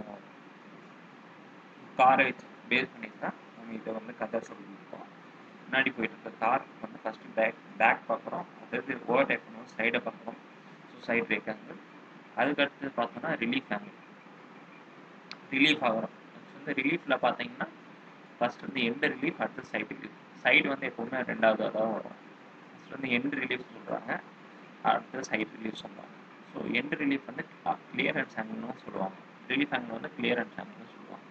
காரை வச்சு பேஸ் பண்ணி தான் நம்ம இதை வந்து கதை சொல்லியிருக்கோம். முன்னாடி போயிட்டு இருக்க கார் வந்து ஃபஸ்ட்டு பேக் பார்க்குறோம், அதாவது ஓவர்டேக் பண்ணுவோம், சைடை பார்க்குறோம். So side rake angle. அதுக்கடுத்து பார்த்தோம்னா ரிலீஃப் ஆங்கிள். ரிலீஃப் ஆகிறோம். வந்து ரிலீஃபில் பார்த்தீங்கன்னா ஃபஸ்ட் வந்து எண்டு ரிலீஃப், அடுத்து சைடு ரிலீஃப். சைடு வந்து எப்போவுமே ரெண்டாவது தான் வரும். ஃபஸ்ட் வந்து எண்டு ரிலீஃப் சொல்கிறாங்க, அடுத்து சைடு ரிலீஃப் சொல்கிறாங்க. ஸோ எண்டு ரிலீஃப் வந்து கிளியரன்ஸ் ஆங்கிள்னு சொல்லுவாங்க, ரிலீஃப் ஆங்கிள் வந்து கிளியரன்ஸ் ஆங்கிள்னு சொல்லுவாங்க.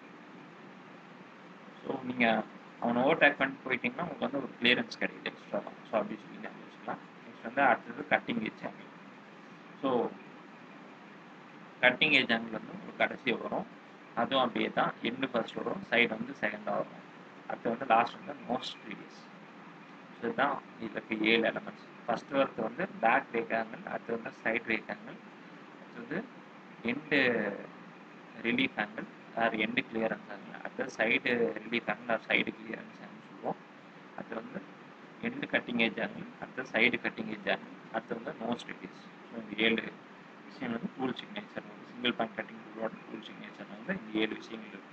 ஸோ நீங்கள் அவனை ஓவர்டேக் பண்ணிட்டு போயிட்டீங்கன்னா உங்களுக்கு வந்து ஒரு கிளியரன்ஸ் கிடைக்குது எக்ஸ்ட்ரா தான். ஸோ அப்படி சொல்லி ஞாபகம் வச்சுக்கலாம். நெக்ஸ்ட் வந்து அடுத்தது cutting edge angle. So cutting edge angle வந்து ஒரு கடைசியாக வரும், அதுவும் அப்படியே தான். எண்டு ஃபர்ஸ்ட் வரும், சைடு வந்து செகண்டாக வரும். அடுத்து வந்து லாஸ்ட் வந்து மோஸ்ட் ரேடியஸ். ஸோ இதுதான் இதில் இருக்க 7 எலமெண்ட்ஸ். ஃபஸ்ட்டு வரது வந்து பேக் ரேக் ஆங்கிள், அடுத்து வந்து சைடு ரேக் ஆங்கிள், அடுத்தது end relief angle or end clearance angle, அடுத்தது side relief angle or side clearance angle சொல்லுவோம். அடுத்து வந்து எண்டு கட்டிங் ஏஜ் ஆங்கிள், அடுத்தது சைடு கட்டிங் ஏஜ் ஆங்கிள், அடுத்து வந்து மோஸ்ட் ரேடியஸ். ஸோ இந்த 7 விஷயம் வந்து டூல் சிக்னேச்சர் வந்து சிங்கிள் பாயிண்ட் கட்டிங் டூலோட டூல் சிக்னேச்சர் வந்து இந்த 7 விஷயங்கள் இருக்கும்.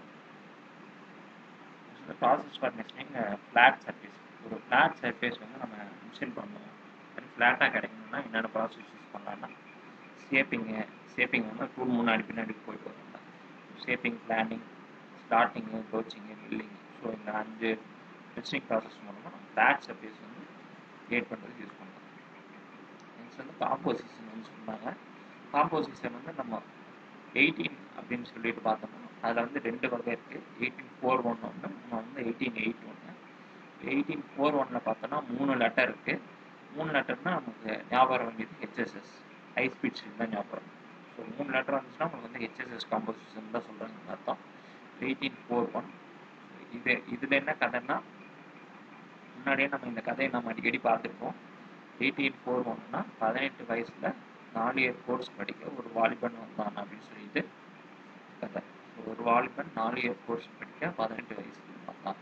Process for measuring flat surface. ஒரு ஃப்ளாட் சர்ஃபேஸ் வந்து நம்ம மெஷர் பண்ணுவோம். ஃப்ளாட்டாக கிடைக்கணும்னா என்னென்ன ப்ராசஸ் யூஸ் பண்ணலாம்னா, ஷேப்பிங் வந்து டூல் முன்னாடி பின்னாடி போயிட்டு வரும். Shaping, planing, slotting, broaching, milling. So இந்த 5 மெஷரிங் ப்ராசஸ் மூலமாக ஃப்ளாட் சர்ஃபேஸ் வந்து கிரியேட் பண்ணுறதுக்கு யூஸ் பண்ணலாம். நெக்ஸ்ட் வந்து காம்போசிஷன் வந்து சொன்னாங்க. காம்போசிஷன் வந்து நம்ம 18 அப்படின்னு சொல்லிட்டு பார்த்தோம்னா அதில் வந்து 2 வகை இருக்குது. 1841 ஒன்று, இன்னும் வந்து 1881. 1841 பார்த்தோன்னா 3 லெட்டர் இருக்குது. 3 லெட்டர்னால் நமக்கு ஞாபகம் வேண்டியது ஹெச்எஸ்எஸ், ஹை ஸ்பீட் ஸ்ட்ரீம் தான் ஞாபகம். ஸோ 3 லெட்டர் வந்துச்சுன்னா உங்களுக்கு வந்து ஹெச்எஸ்எஸ் காம்போசிஷன் தான் சொல்கிறாங்க அர்த்தம். 1841 இதில் என்ன கதைன்னா, முன்னாடியே நம்ம இந்த கதையை நம்ம அடிக்கடி பார்த்துருப்போம். 1841னா 18 வயசில் 4 இயர் கோர்ஸ் படிக்க ஒரு வாலிபன் வந்தான் அப்படின்னு சொல்லிட்டு கதை. ஒரு வாலிபன் 4 இயர் கோர்ஸ் படிக்க 18 வயசுக்கு வந்தான்.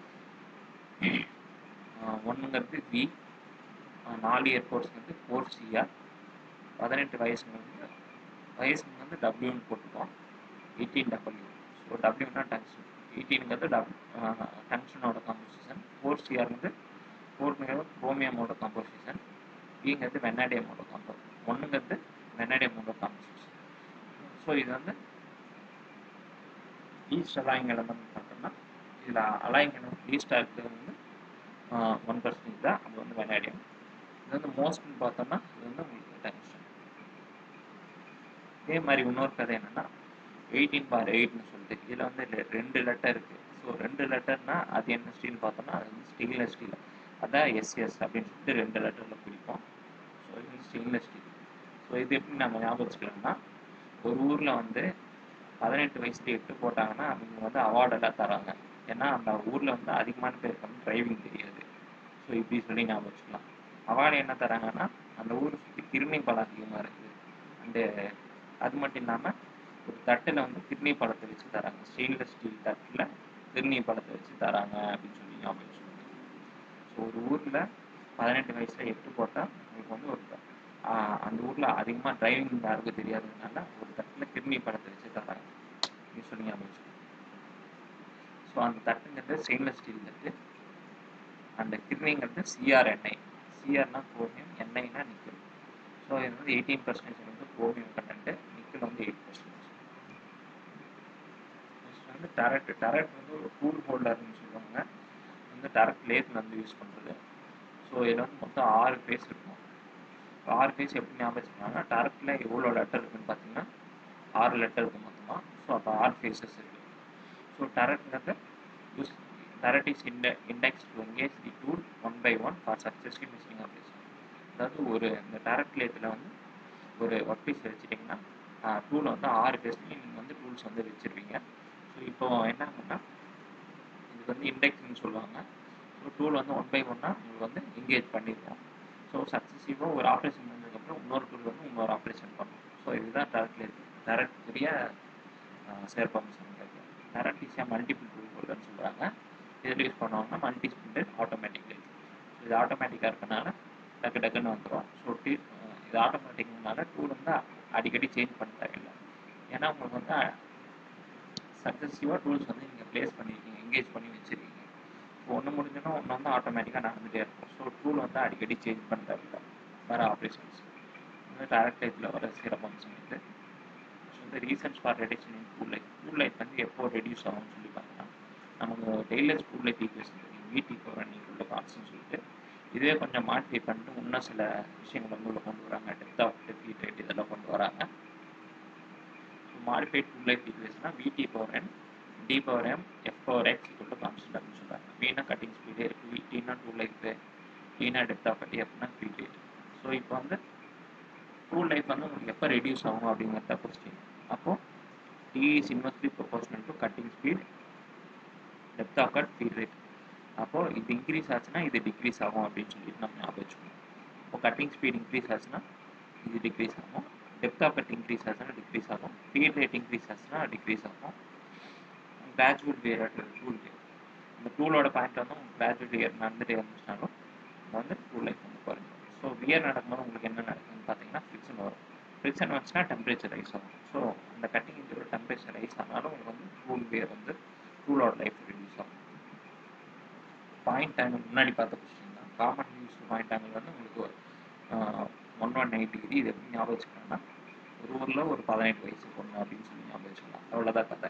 ஒன்றுங்கிறது வி, 4 இயர் கோர்ஸ் வந்து 4CR, 18 வயசுக்கு வந்து டபிள்யூன்னு போட்டுப்போம், 18W. ஸோ டபிள்யூனா டங்ஷன், 18ங்கிறது டங்ஷனோட காம்போசிஷன், 4CR வந்து 4ங்கிறது குரோமியமோட காம்போசிஷன், ங்கிறது வெனாடியமோட காம்போசிஷன், 1ங்கிறது வெனாடியமோட காம்போசிஷன். ஸோ இது வந்து லீஸ்ட் அலாயிங் எலமெண்ட் பார்த்தோம்னா, இதில் அலாயிங் எலமெண்ட் லீஸ்டாக இருக்கிறது வந்து 1% தான், அது வந்து வெனாடியம். இது வந்து மோஸ்ட்னு பார்த்தோம்னா இது வந்து உங்களுக்கு டங்ஸ்டன். இதே மாதிரி இன்னொரு கதை என்னென்னா 18/8ன்னு சொல்லிட்டு இதில் வந்து 2 லெட்டர் இருக்குது. ஸோ 2 லெட்டர்னா அது என்ன ஸ்டீல் பார்த்தோம்னா அது வந்து ஸ்டெயின்லெஸ் ஸ்டீல், அதான் எஸ்எஸ் அப்படின்னு சொல்லிட்டு 2 லெட்டரில் குறிப்போம். ஸோ இது வந்து ஸ்டெயின்லெஸ் ஸ்டீல். ஸோ இது எப்படி நம்ம ஞாபகம் வச்சுக்கலாம்னா, ஒரு ஊரில் வந்து 18 வயசுல 8 போட்டாங்கன்னா அவங்க வந்து அவார்டெல்லாம் தராங்க. ஏன்னா அந்த ஊரில் வந்து அதிகமான பேருக்கு வந்து டிரைவிங் தெரியாது. ஸோ இப்படி சொல்லி ஞாபகம் வச்சுக்கலாம். அவார்டு என்ன தராங்கன்னா, அந்த ஊரை சுற்றி கிருமி பழம் அதிகமாக இருக்குது, அண்டு அது மட்டும் இல்லாமல் ஒரு தட்டில் வந்து கிருமி பழத்தை வச்சு தராங்க, ஸ்டெயின்லெஸ் ஸ்டீல் தட்டில் கிருமி பழத்தை வச்சு தராங்க அப்படின்னு சொல்லி ஞாபகம் வச்சுக்கோங்க. ஸோ ஒரு ஊரில் 18 வயசில் 8 போட்டால் உங்களுக்கு வந்து ஒரு அந்த ஊரில் அதிகமாக டிரைவிங் யாருக்கும் தெரியாததுனால ஒரு தட்டில் கிருமி பழத்தை வச்சு தராங்க. அப்படின்னு சொல்லி ஞாபகம் வச்சுக்கணும். ஸோ அந்த தட்டுங்கிறது ஸ்டெயின்லெஸ் ஸ்டீல் தட்டு, அந்த கிருவிங்கிறது சிஆர்என்ஐ. சிஆர்னா குரோமியம், என்ஐனா நிக்கல். ஸோ இது வந்து 18% வந்து குரோமியம் கண்டென்ட்டு, நிக்கல் வந்து 8%. நெக்ஸ்ட் வந்து டரட். டரட் வந்து ஒரு டூல் ஹோல்டர்னு சொல்லுவாங்க. வந்து டரட் லேத்தில் வந்து யூஸ் பண்ணுறது. ஸோ இதில் வந்து மொத்தம் 6 பேஸ் இருக்கும். 6 பேஸ் எப்படி ஞாபகம் வச்சுக்கலாம்னா, டரட்டில் எவ்வளோ லெட்டர் இருக்குன்னு பார்த்தீங்கன்னா 6 லெட்டர் இருக்குது மொத்தமாக. ஸோ அப்போ 6 ஃபேஸஸ் இருக்குது. ஸோ டரட்ங்கிறது use turret is index to engage the tool 1 by 1 for successful machining operation. அதாவது ஒரு இந்த டரட் லேத்தில் வந்து ஒரு ஒர்க் பீஸ் வச்சுட்டிங்கன்னா டூலை வந்து 6 பேஸ்லையும் நீங்கள் வந்து டூல்ஸ் வந்து வச்சுருவீங்க. ஸோ இப்போ என்ன ஆகுன்னா, இதுக்கு வந்து இண்டெக்ஸ்ன்னு சொல்லுவாங்க. ஸோ டூல் வந்து 1 by 1 உங்களுக்கு வந்து எங்கேஜ் பண்ணிடுவோம். ஸோ சக்ஸஸிவாக ஒரு ஆப்ரேஷன் பண்ணதுக்கப்புறம் இன்னொரு டூல் வந்து இன்னொரு ஆப்ரேஷன் பண்ணும். ஸோ இதுதான் டரட்டுடைய சிறப்பம்சம். டரட் இஸ் மல்டிபிள் டூல் ஹோல்டர்னு சொல்கிறாங்க. இதில் யூஸ் பண்ணுவாங்கன்னா மல்டி ஸ்பிண்டட் ஆட்டோமேட்டிக் லேத். இது ஆட்டோமேட்டிக்காக இருக்கனால டக்கு டக்குன்னு வந்துடும். ஸோ இது ஆட்டோமேட்டிக்னால டூல் வந்து அடிக்கடி சேஞ்ச் பண்ண தேவையில்லை. ஏன்னா உங்களுக்கு வந்து சக்ஸஸிவாக டூல்ஸ் வந்து நீங்கள் ப்ளேஸ் பண்ணியிருக்கீங்க, எங்கேஜ் பண்ணி வச்சுருக்கீங்க. ஸோ ஒன்று முடிஞ்சோன்னா ஒன்று வந்து ஆட்டோமேட்டிக்காக நடந்துகிட்டே இருக்கும். ஸோ டூல் வந்து அடிக்கடி சேஞ்ச் பண்ண தேவையில்லை வேறு ஆப்ரேஷன்ஸ். வந்து டேரக்ட் டைப்பில் வர சிறப்பம்சம் இது. ஸோ இந்த reasons for reduction in tool life. Tool life வந்து எப்போ ரெடியூஸ் ஆகும்னு சொல்லி பார்த்தீங்கன்னா, நமக்கு டெய்லர்ஸ் டூல் லைஃப் ஈக்குவேஷன் தெரியும், VT/N கான்ஸ்ட்னு சொல்லிட்டு. இதே கொஞ்சம் மாடிஃபை பண்ணிட்டு இன்னும் சில விஷயங்கள் வந்து உள்ள கொண்டு வராங்க. டெப்த் ஆஃப் ஃபீட் ரேட் இதெல்லாம் கொண்டு வராங்க. ஸோ மாடிஃபைட் டூல் லைஃப் ஈக்குவேஷனா VT/N D/M F/X கான்ஸ்டன்ட் அப்படின்னு சொல்கிறாங்க. Vனா கட்டிங் ஸ்பீடு, Tனா டூல் லைஃப், Tனா டெப்த் ஆஃப் கட்டி, Fனா ஃபீட் ரேட். ஸோ இப்போ வந்து டூல் லைஃப் வந்து உங்களுக்கு எப்போ ரெடியூஸ் ஆகும் அப்படிங்கிறத கொஸ்டின். அப்போது T is inversely proportional to cutting speed, depth of cut, feed rate. அப்போது இது இன்க்ரீஸ் ஆச்சுன்னா இது டிக்ரீஸ் ஆகும் அப்படின்னு சொல்லிட்டு நம்ம ஞாபகம் வச்சுக்கணும். இப்போ கட்டிங் ஸ்பீட் இன்க்ரீஸ் ஆச்சுன்னா இது டிக்ரீஸ் ஆகும், டெப்த் ஆஃப் கட் இன்க்ரீஸ் ஆச்சுன்னா டிக்ரீஸ் ஆகும், ஃபீட் ரேட் இன்க்ரீஸ் ஆச்சுன்னா டிக்ரீஸ் ஆகும். கிராஜுவல் வியர் டூல் வியர், இந்த டூலோட பாயிண்ட் வந்து உங்களுக்கு கிராஜுவல் வியர் நடந்துகிட்டே இருந்துச்சுனாலும் வந்து டூல் லைஃப் வந்து குறைஞ்சிடும். ஸோ வியர் நடக்கும்போது உங்களுக்கு என்ன நடக்குதுன்னு பார்த்தீங்கன்னா ஃப்ரிக்ஷன் வரும். ஃப்ரிக்ஷன் வந்துச்சுன்னா டெம்பரேச்சர் ரைஸ் ஆகும். ஸோ அந்த கட்டிங் இதோட டெம்பரேச்சர் ரைஸ் ஆனாலும் உங்களுக்கு வந்து டூல் வியர் வந்து டூலோட லைஃப் ரெடியூஸ் ஆகும். பாயிண்ட் ஆங்கிள் முன்னாடி பார்த்த கொஸ்டின் தான். காமன் யூஸ் பாயிண்ட் ஆங்கிள் வந்து உங்களுக்கு 118 டிகிரி. இது எப்படி ஞாபகம் வச்சுக்கலாம்னா, ஒரு ஊரில் ஒரு 18 வயசு பொண்ணு அப்படின்னு சொல்லி ஞாபகம் வச்சுக்கலாம். அவ்வளோதான் கதை.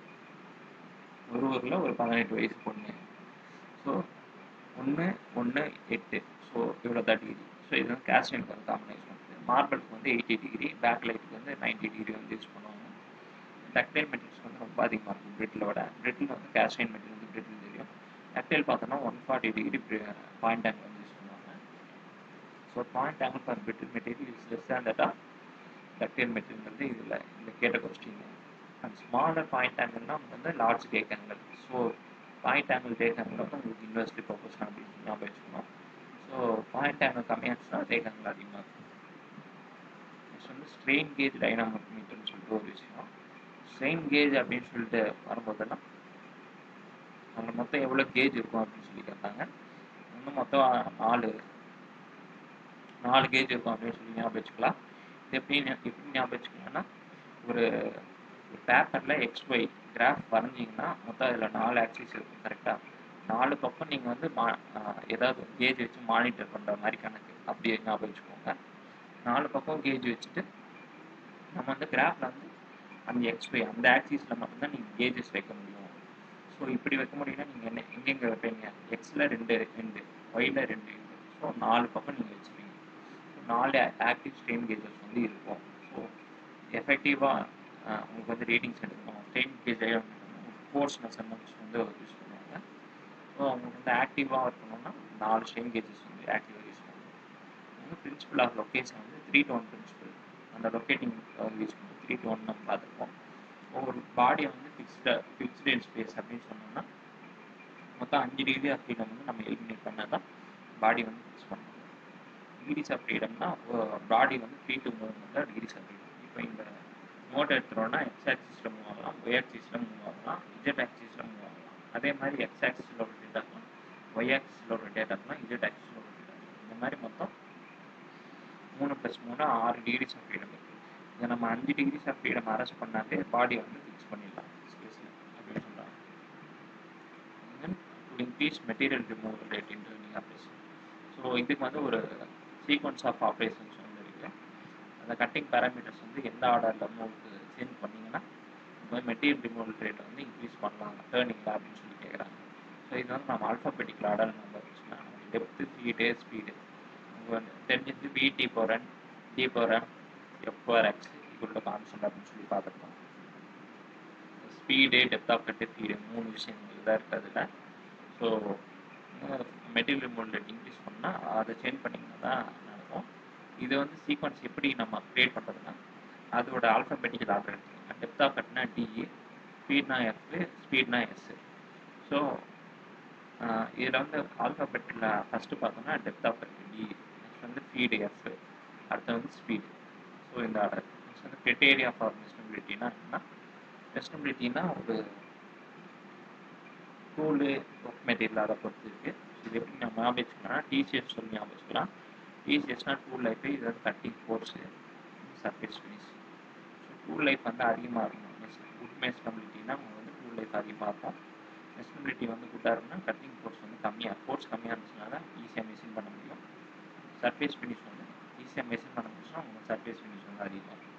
ஒரு ஊரில் ஒரு 18 வயசு பொண்ணு. ஸோ 1 1 8. ஸோ இவ்வளோ தான் டிகிரி. ஸோ இது வந்து கேஸ்டினுக்கு வந்து காமன் யூஸ் பண்ணுறது. மார்பிளுக்கு வந்து 80 டிகிரி, பேக் லைட்டுக்கு வந்து 90 டிகிரி வந்து யூஸ் பண்ணுவாங்க. டக்டைல் மெட்டீரியல்ஸ் வந்து ரொம்ப அதிகமாக இருக்கும் பிரிட்டிலோட. பிரிட்டில் வந்து கேஸ்டைன் மெட்டீரியல் வந்து பிரிட்டில் தெரியும். டக்டைல் பார்த்தோன்னா 140 டிகிரி பாயிண்ட் ஆங்கிள் வந்து யூஸ் பண்ணுவாங்க. So point angle for brittle material is less than that of ductile material வந்து இதில் இந்த கேட்ட கொஸ்டின். அண்ட் ஸ்மாலர் பாயிண்ட் ஆங்கிள்னா உங்களுக்கு வந்து large rake angle. So point angle rake angle வந்து உங்களுக்கு இன்வெர்ஸ்லி ப்ரொபோர்ஷனல் அப்படின்னு ஞாபகம் வச்சுக்கணும். ஸோ பாயிண்ட் ஆங்கிள் கம்மியாச்சுன்னா டேக் ஆங்கிள் அதிகமாக இருக்கும். நெக்ஸ்ட் வந்து ஸ்ட்ரெயின் கேஜ் டைனாமோமீட்டர்னு சொல்லிட்டு ஒரு விஷயம். ஸ்ட்ரெயின் கேஜ் அப்படின்னு சொல்லிட்டு வரும்போதெல்லாம் அதில் மொத்தம் எவ்வளோ கேஜ் இருக்கும் அப்படின்னு சொல்லி கேட்டாங்க. இன்னும் மொத்தம் 4 கேஜ் இருக்கும் அப்படின்னு சொல்லி ஞாபகம் வச்சுக்கலாம். இது எப்படி ஞாபகம் வச்சுக்கலாம்னா, ஒரு பேப்பரில் XY கிராஃப் வரைஞ்சிங்கன்னா மொத்தம் அதில் 4 ஆக்சிஸ் இருக்கும் கரெக்டாக. 4 பக்கம் நீங்கள் வந்து ஏதாவது கேஜ் வச்சு மானிட்டர் பண்ணுற மாதிரி கணக்கு அப்படியே ஞாபகம் வச்சுக்கோங்க. 4 பக்கம் கேஜ் வச்சுட்டு நம்ம வந்து கிராஃபில் வந்து அந்த XY அந்த ஆக்சிஸில் மட்டும்தான் நீங்கள் கேஜஸ் வைக்க முடியும். ஸோ இப்படி வைக்க முடியும்னா நீங்கள் எங்கெங்கே வைப்பீங்க? Xல் 2 எண்டு, Yல 2 எண்டு. ஸோ 4 பக்கம் நீங்கள் வச்சுருவீங்க. ஸோ 4 ஆக்டிவ் ஸ்ட்ரெயின் கேஜஸ் வந்து இருக்கும். ஸோ எஃபெக்டிவாக உங்களுக்கு வந்து ரீடிங்ஸ் எடுக்கணும், ஸ்ட்ரெயின் கேஜ் ஃபோர்ஸ் மெஷர்மெண்ட்ஸ் வந்து யூஸ் பண்ணுவாங்க. ஸோ அவங்களுக்கு வந்து ஆக்டிவாக இருக்கணும்னா 4 ஸ்ட்ரெயின் கேஜஸ் வந்து ஆக்டிவாக யூஸ் பண்ணுவாங்க. வந்து பிரின்சிபல் ஆஃப் லொக்கேஷன் வந்து 3 to 1 பிரின்சிபல். அந்த லொக்கேட்டிங் யூஸ் பண்ணி 3 to 1 நம்ம பார்த்துருக்கோம். ஒரு பாடியை வந்து ஃபிக்ஸ்டு இன் ஸ்பேஸ் அப்படின்னு சொன்னோம்னா மொத்தம் 5 டிகிரி ஆஃப் ஃப்ரீடம் வந்து நம்ம எலிமினேட் பண்ணால் தான் பாடி வந்து ஃபிக்ஸ் பண்ணணும். டிகிரிஸ் ஆஃப் ஃப்ரீடம்னா பாடி வந்து ஃப்ரீ டு மூவ்மெண்ட் தான் டிகிரிஸ் ஆஃப் ஃப்ரீடம். இப்போ இந்த நோட் எடுத்துகிறோன்னா எக்ஸ் ஆக்சிஸில் மூவ் ஆகலாம், ஒய் ஆக்சிஸில் மூவ் ஆகலாம், இஜெட் ஆக்சிஸில் மூவ் ஆகலாம். அதே மாதிரி எக்ஸ் ஆக்சிஸில் ரொட்டேட் ஆகலாம், ஒய் ஆக்சிஸில் ரொட்டேட் ஆகலாம், இஜெட் ஆக்சிஸில் ரொட்டேட் ஆகலாம். இந்த மாதிரி மொத்தம் 3 + 3 6 டிகிரிஸ் ஆஃப் ஃப்ரீடம் இருக்குது. இதை நம்ம 5 டிகிரிஸ் ஆஃப் ஃப்ரீடம் அரெஸ்ட் பண்ணாலே பாடியை வந்து ஃபிக்ஸ் பண்ணிடலாம். increase material removal rate in turning operation. So இதுக்கு வந்து ஒரு சீக்வன்ஸ் ஆஃப் ஆப்ரேஷன்ஸ் வந்து இருக்குது. அந்த கட்டிங் பேராமீட்டர்ஸ் வந்து எந்த ஆர்டரில் வந்து உங்களுக்கு சேஞ்ச் பண்ணிங்கன்னா இந்த மாதிரி மெட்டீரியல் ரிமூவல் ரேட்டை வந்து இன்க்ரீஸ் பண்ணலாம் டேர்னிங்கில் அப்படின்னு சொல்லி கேட்குறாங்க. ஸோ இது வந்து நம்ம ஆல்ஃபாபெட்டிக்கல் ஆர்டர் நம்ம வச்சுக்கலாம். டெப்த்து 3 days ஸ்பீடு உங்களுக்கு வந்து தெரிஞ்சது VT power N D power M F power X equal to constant அப்படின்னு சொல்லி பார்த்துருக்கோம். Speed, depth of cut, feed 3 விஷயங்கள் தான் இருக்குது அதில். So material removal rate increase பண்ணால் அதை சேஞ்ச் பண்ணிங்கன்னா தான் நடக்கும். இது வந்து சீக்வன்ஸ் எப்படி நம்ம க்ரியேட் பண்ணுறதுன்னா அதோட ஆல்ஃபாபெட்டிக்கல் ஆர்டர் எடுத்துக்கோங்க. டெப்த் ஆஃப் கட்னா DE, ஸ்பீட்னா F, ஸ்பீட்னா S. ஸோ இதில் வந்து ஆல்ஃபாபெட்டில் ஃபஸ்ட்டு பார்த்தோம்னா depth of cut DE, next வந்து ஃபீடு F, அடுத்து வந்து ஸ்பீடு. ஸோ இந்த ஆர்டர். நெக்ஸ்ட் வந்து கிரைட்டேரியா ஃபார் மெஷனபிலிட்டினா என்னன்னா மெஷனபிலிட்டினா ஒரு டூலு ஒர்க் மெட்டீரியல் அதை பொறுத்து இருக்குது. இது எப்படி நம்ம ஞாபகம் வச்சுக்கலாம்னா TCS சொல்லி ஞாபகம் வச்சுக்கலாம். TCSனா டூல் லைஃபு, இது வந்து cutting force, surface finish. So tool life வந்து அதிகமாக இருக்கணும். குட் மெஷனபிலிட்டினா அவங்க வந்து டூல் லைஃப் அதிகமாக இருக்கும். மெஷனபிலிட்டி வந்து குட்டாக இருக்குன்னா கட்டிங் ஃபோர்ஸ் வந்து கம்மியாக, ஃபோர்ஸ் கம்மியாக இருந்துச்சுனால ஈஸியாக மெஷின் பண்ண முடியும். சர்ஃபேஸ் ஃபினிஷ் வந்து ஈஸியாக மெஷின் பண்ண முடிச்சுன்னா உங்களுக்கு சர்ஃபேஸ் ஃபினிஷ் வந்து அதிகமாக இருக்கும்.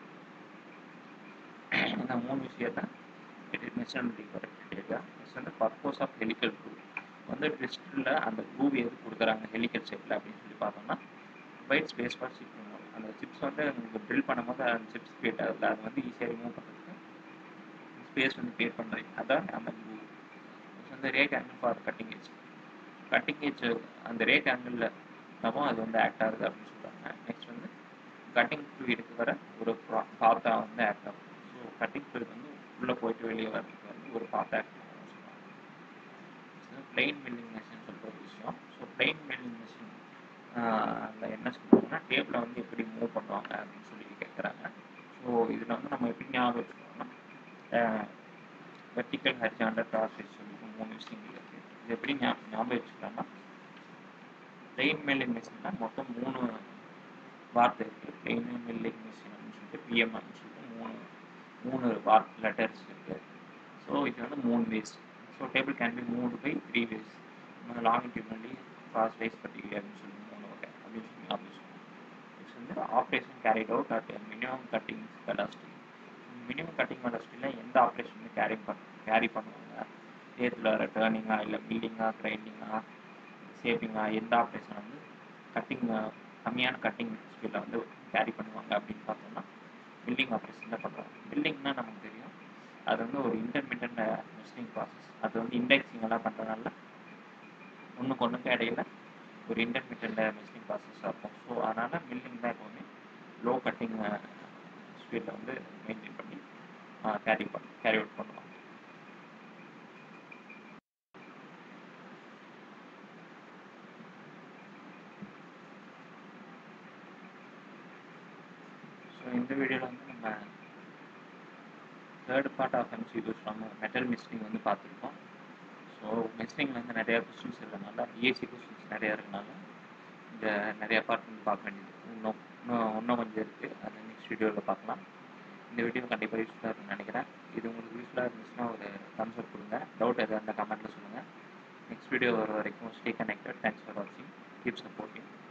இந்த 3 விஷயத்தை மெஷனபிலிட்டி கிரைட்டேரியா. நெக்ஸ்ட் வந்து பர்பஸ் ஆஃப் ஹெலிக்கல் க்ரூவ் வந்து ட்விஸ்டில் அந்த க்ரூவ் எது கொடுக்குறாங்க ஹெலிக்கல் ஷேப்பில் அப்படின்னு சொல்லி பார்த்தோம்னா wide space for chip removal. அந்த சிப்ஸ் வந்து உங்களுக்கு ட்ரில் பண்ணும்போது அந்த சிப்ஸ் கிரியேட் ஆகுது, அது வந்து ஈஸியாக ரிமூவ் பண்ணுறதுக்கு ஸ்பேஸ் வந்து கிரியேட் பண்ணுறீங்க. அதான் அந்த க்ரூவ். நெக்ஸ்ட் வந்து rake angle for cutting edge. Cutting edge அந்த ரேக் ஆங்கிளில் நம்ம அது வந்து ஆக்ட் ஆகுது அப்படின்னு சொல்கிறாங்க. நெக்ஸ்ட் வந்து கட்டிங் ஃப்ளூயிடுக்கு வர ஒரு பாத்தாக வந்து ஆக்ட் ஆகும். ஸோ கட்டிங் ஃப்ளூயிட் வந்து உள்ளே போயிட்டு வெளியே வரதுக்கு வந்து ஒரு பாத் ஆக்ட் ஆகும்னு சொல்லுவாங்க. பிளெயின் மில்லிங் மெஷின் சொல்கிற ஒரு விஷயம். ஸோ பிளெயின் மில்லிங் மெஷின் அதில் என்ன சொல்லுவாங்கன்னா டேபிளை வந்து எப்படி மூவ் பண்ணுவாங்க அப்படின்னு சொல்லி கேட்குறாங்க. ஸோ இதில் வந்து நம்ம எப்படி ஞாபகம் வச்சுக்கோங்கன்னா வெர்டிக்கல், ஹரிசாண்டல், டார்சஸ் சொல்லிட்டு 3 விஷயங்கள் இருக்குது. இது எப்படி ஞாபகம் வச்சுக்கலாம்னா பிளெயின் மில்லிங் மெஷின்னா மொத்தம் 3 வார்த்தை இருக்குது. பிளெயின் மில்லிங் மெஷின் அப்படின்னு சொல்லிட்டு PM அப்படின்னு சொல்லிட்டு 3 வார்த்தை லெட்டர்ஸ் இருக்குது. ஸோ இது வந்து 3 ways. So table can be moved by 3 ways. Longitudinally, cross wise, particular அப்படின்னு சொல்லி 3 வகை அப்படின்னு சொல்லி ஞாபகம் வச்சுக்கோங்க. நெக்ஸ்ட் வந்து operation carried out at minimum cutting velocity. Minimum cutting வெலாசிட்டியில் எந்த ஆப்ரேஷன் வந்து கேரி பண்ணுவாங்க, ஏத்தில் வர டேர்னிங்காக இல்லை மில்லிங்காக, கிரைண்டிங்காக, ஷேப்பிங்காக, எந்த ஆப்ரேஷன் வந்து கட்டிங் கம்மியான கட்டிங் ஸ்பீடில் வந்து கேரி பண்ணுவாங்க அப்படின்னு பார்த்தோம்னா மில்லிங் ஆப்ரேஷன் தான் பண்ணுவாங்க. மில்லிங்னா நமக்கு தெரியும் அது வந்து ஒரு இன்டர்மீடியன்ட் மெஷினிங் ப்ராசஸ். அது வந்து இண்டெக்ஸிங் எல்லாம் பண்ணுறதுனால ஒன்றுக்கு ஒன்றுக்கு இடையில ஒரு இன்டர்மீடியன்ட் மெஷினிங் ப்ராசஸாக இருக்கும். ஸோ அதனால் மில்லிங் தான் எப்போவுமே லோ கட்டிங் ஸ்பீடில் வந்து மெயின்டைன் பண்ணி கேரி அவுட் பண்ணுவாங்க. ஸோ இந்த வீடியோவில் வந்து நம்ம தேர்ட் பார்ட் ஆஃப் MCQs நம்ம மெட்டல் மிஷினிங் வந்து பார்த்துருக்கோம். ஸோ மிஷினிங்கில் வந்து நிறையா கொஸ்டின்ஸ் இருக்கிறதுனால ESC கொஸ்டின்ஸ் நிறையா இருக்கிறதுனால இந்த நிறையா பார்ட் வந்து பார்க்க வேண்டியது இன்னும் கொஞ்சம் இருக்குது. அதை நெக்ஸ்ட் வீடியோவில் பார்க்கலாம். இந்த வீடியோ கண்டிப்பாக யூஸ்ஃபுல்லாக இருக்குன்னு நினைக்கிறேன். இது உங்களுக்கு யூஸ்ஃபுல்லாக இருந்துச்சுன்னா ஒரு தம்ஸ் அப் கொடுங்க. டவுட் எதாவது அந்த கமெண்ட்டில் சொல்லுங்கள். நெக்ஸ்ட் வீடியோ வர வரைக்கும் ஸ்டே கனெக்டட். தேங்க்ஸ் ஃபார் வாட்சிங். Keep supporting.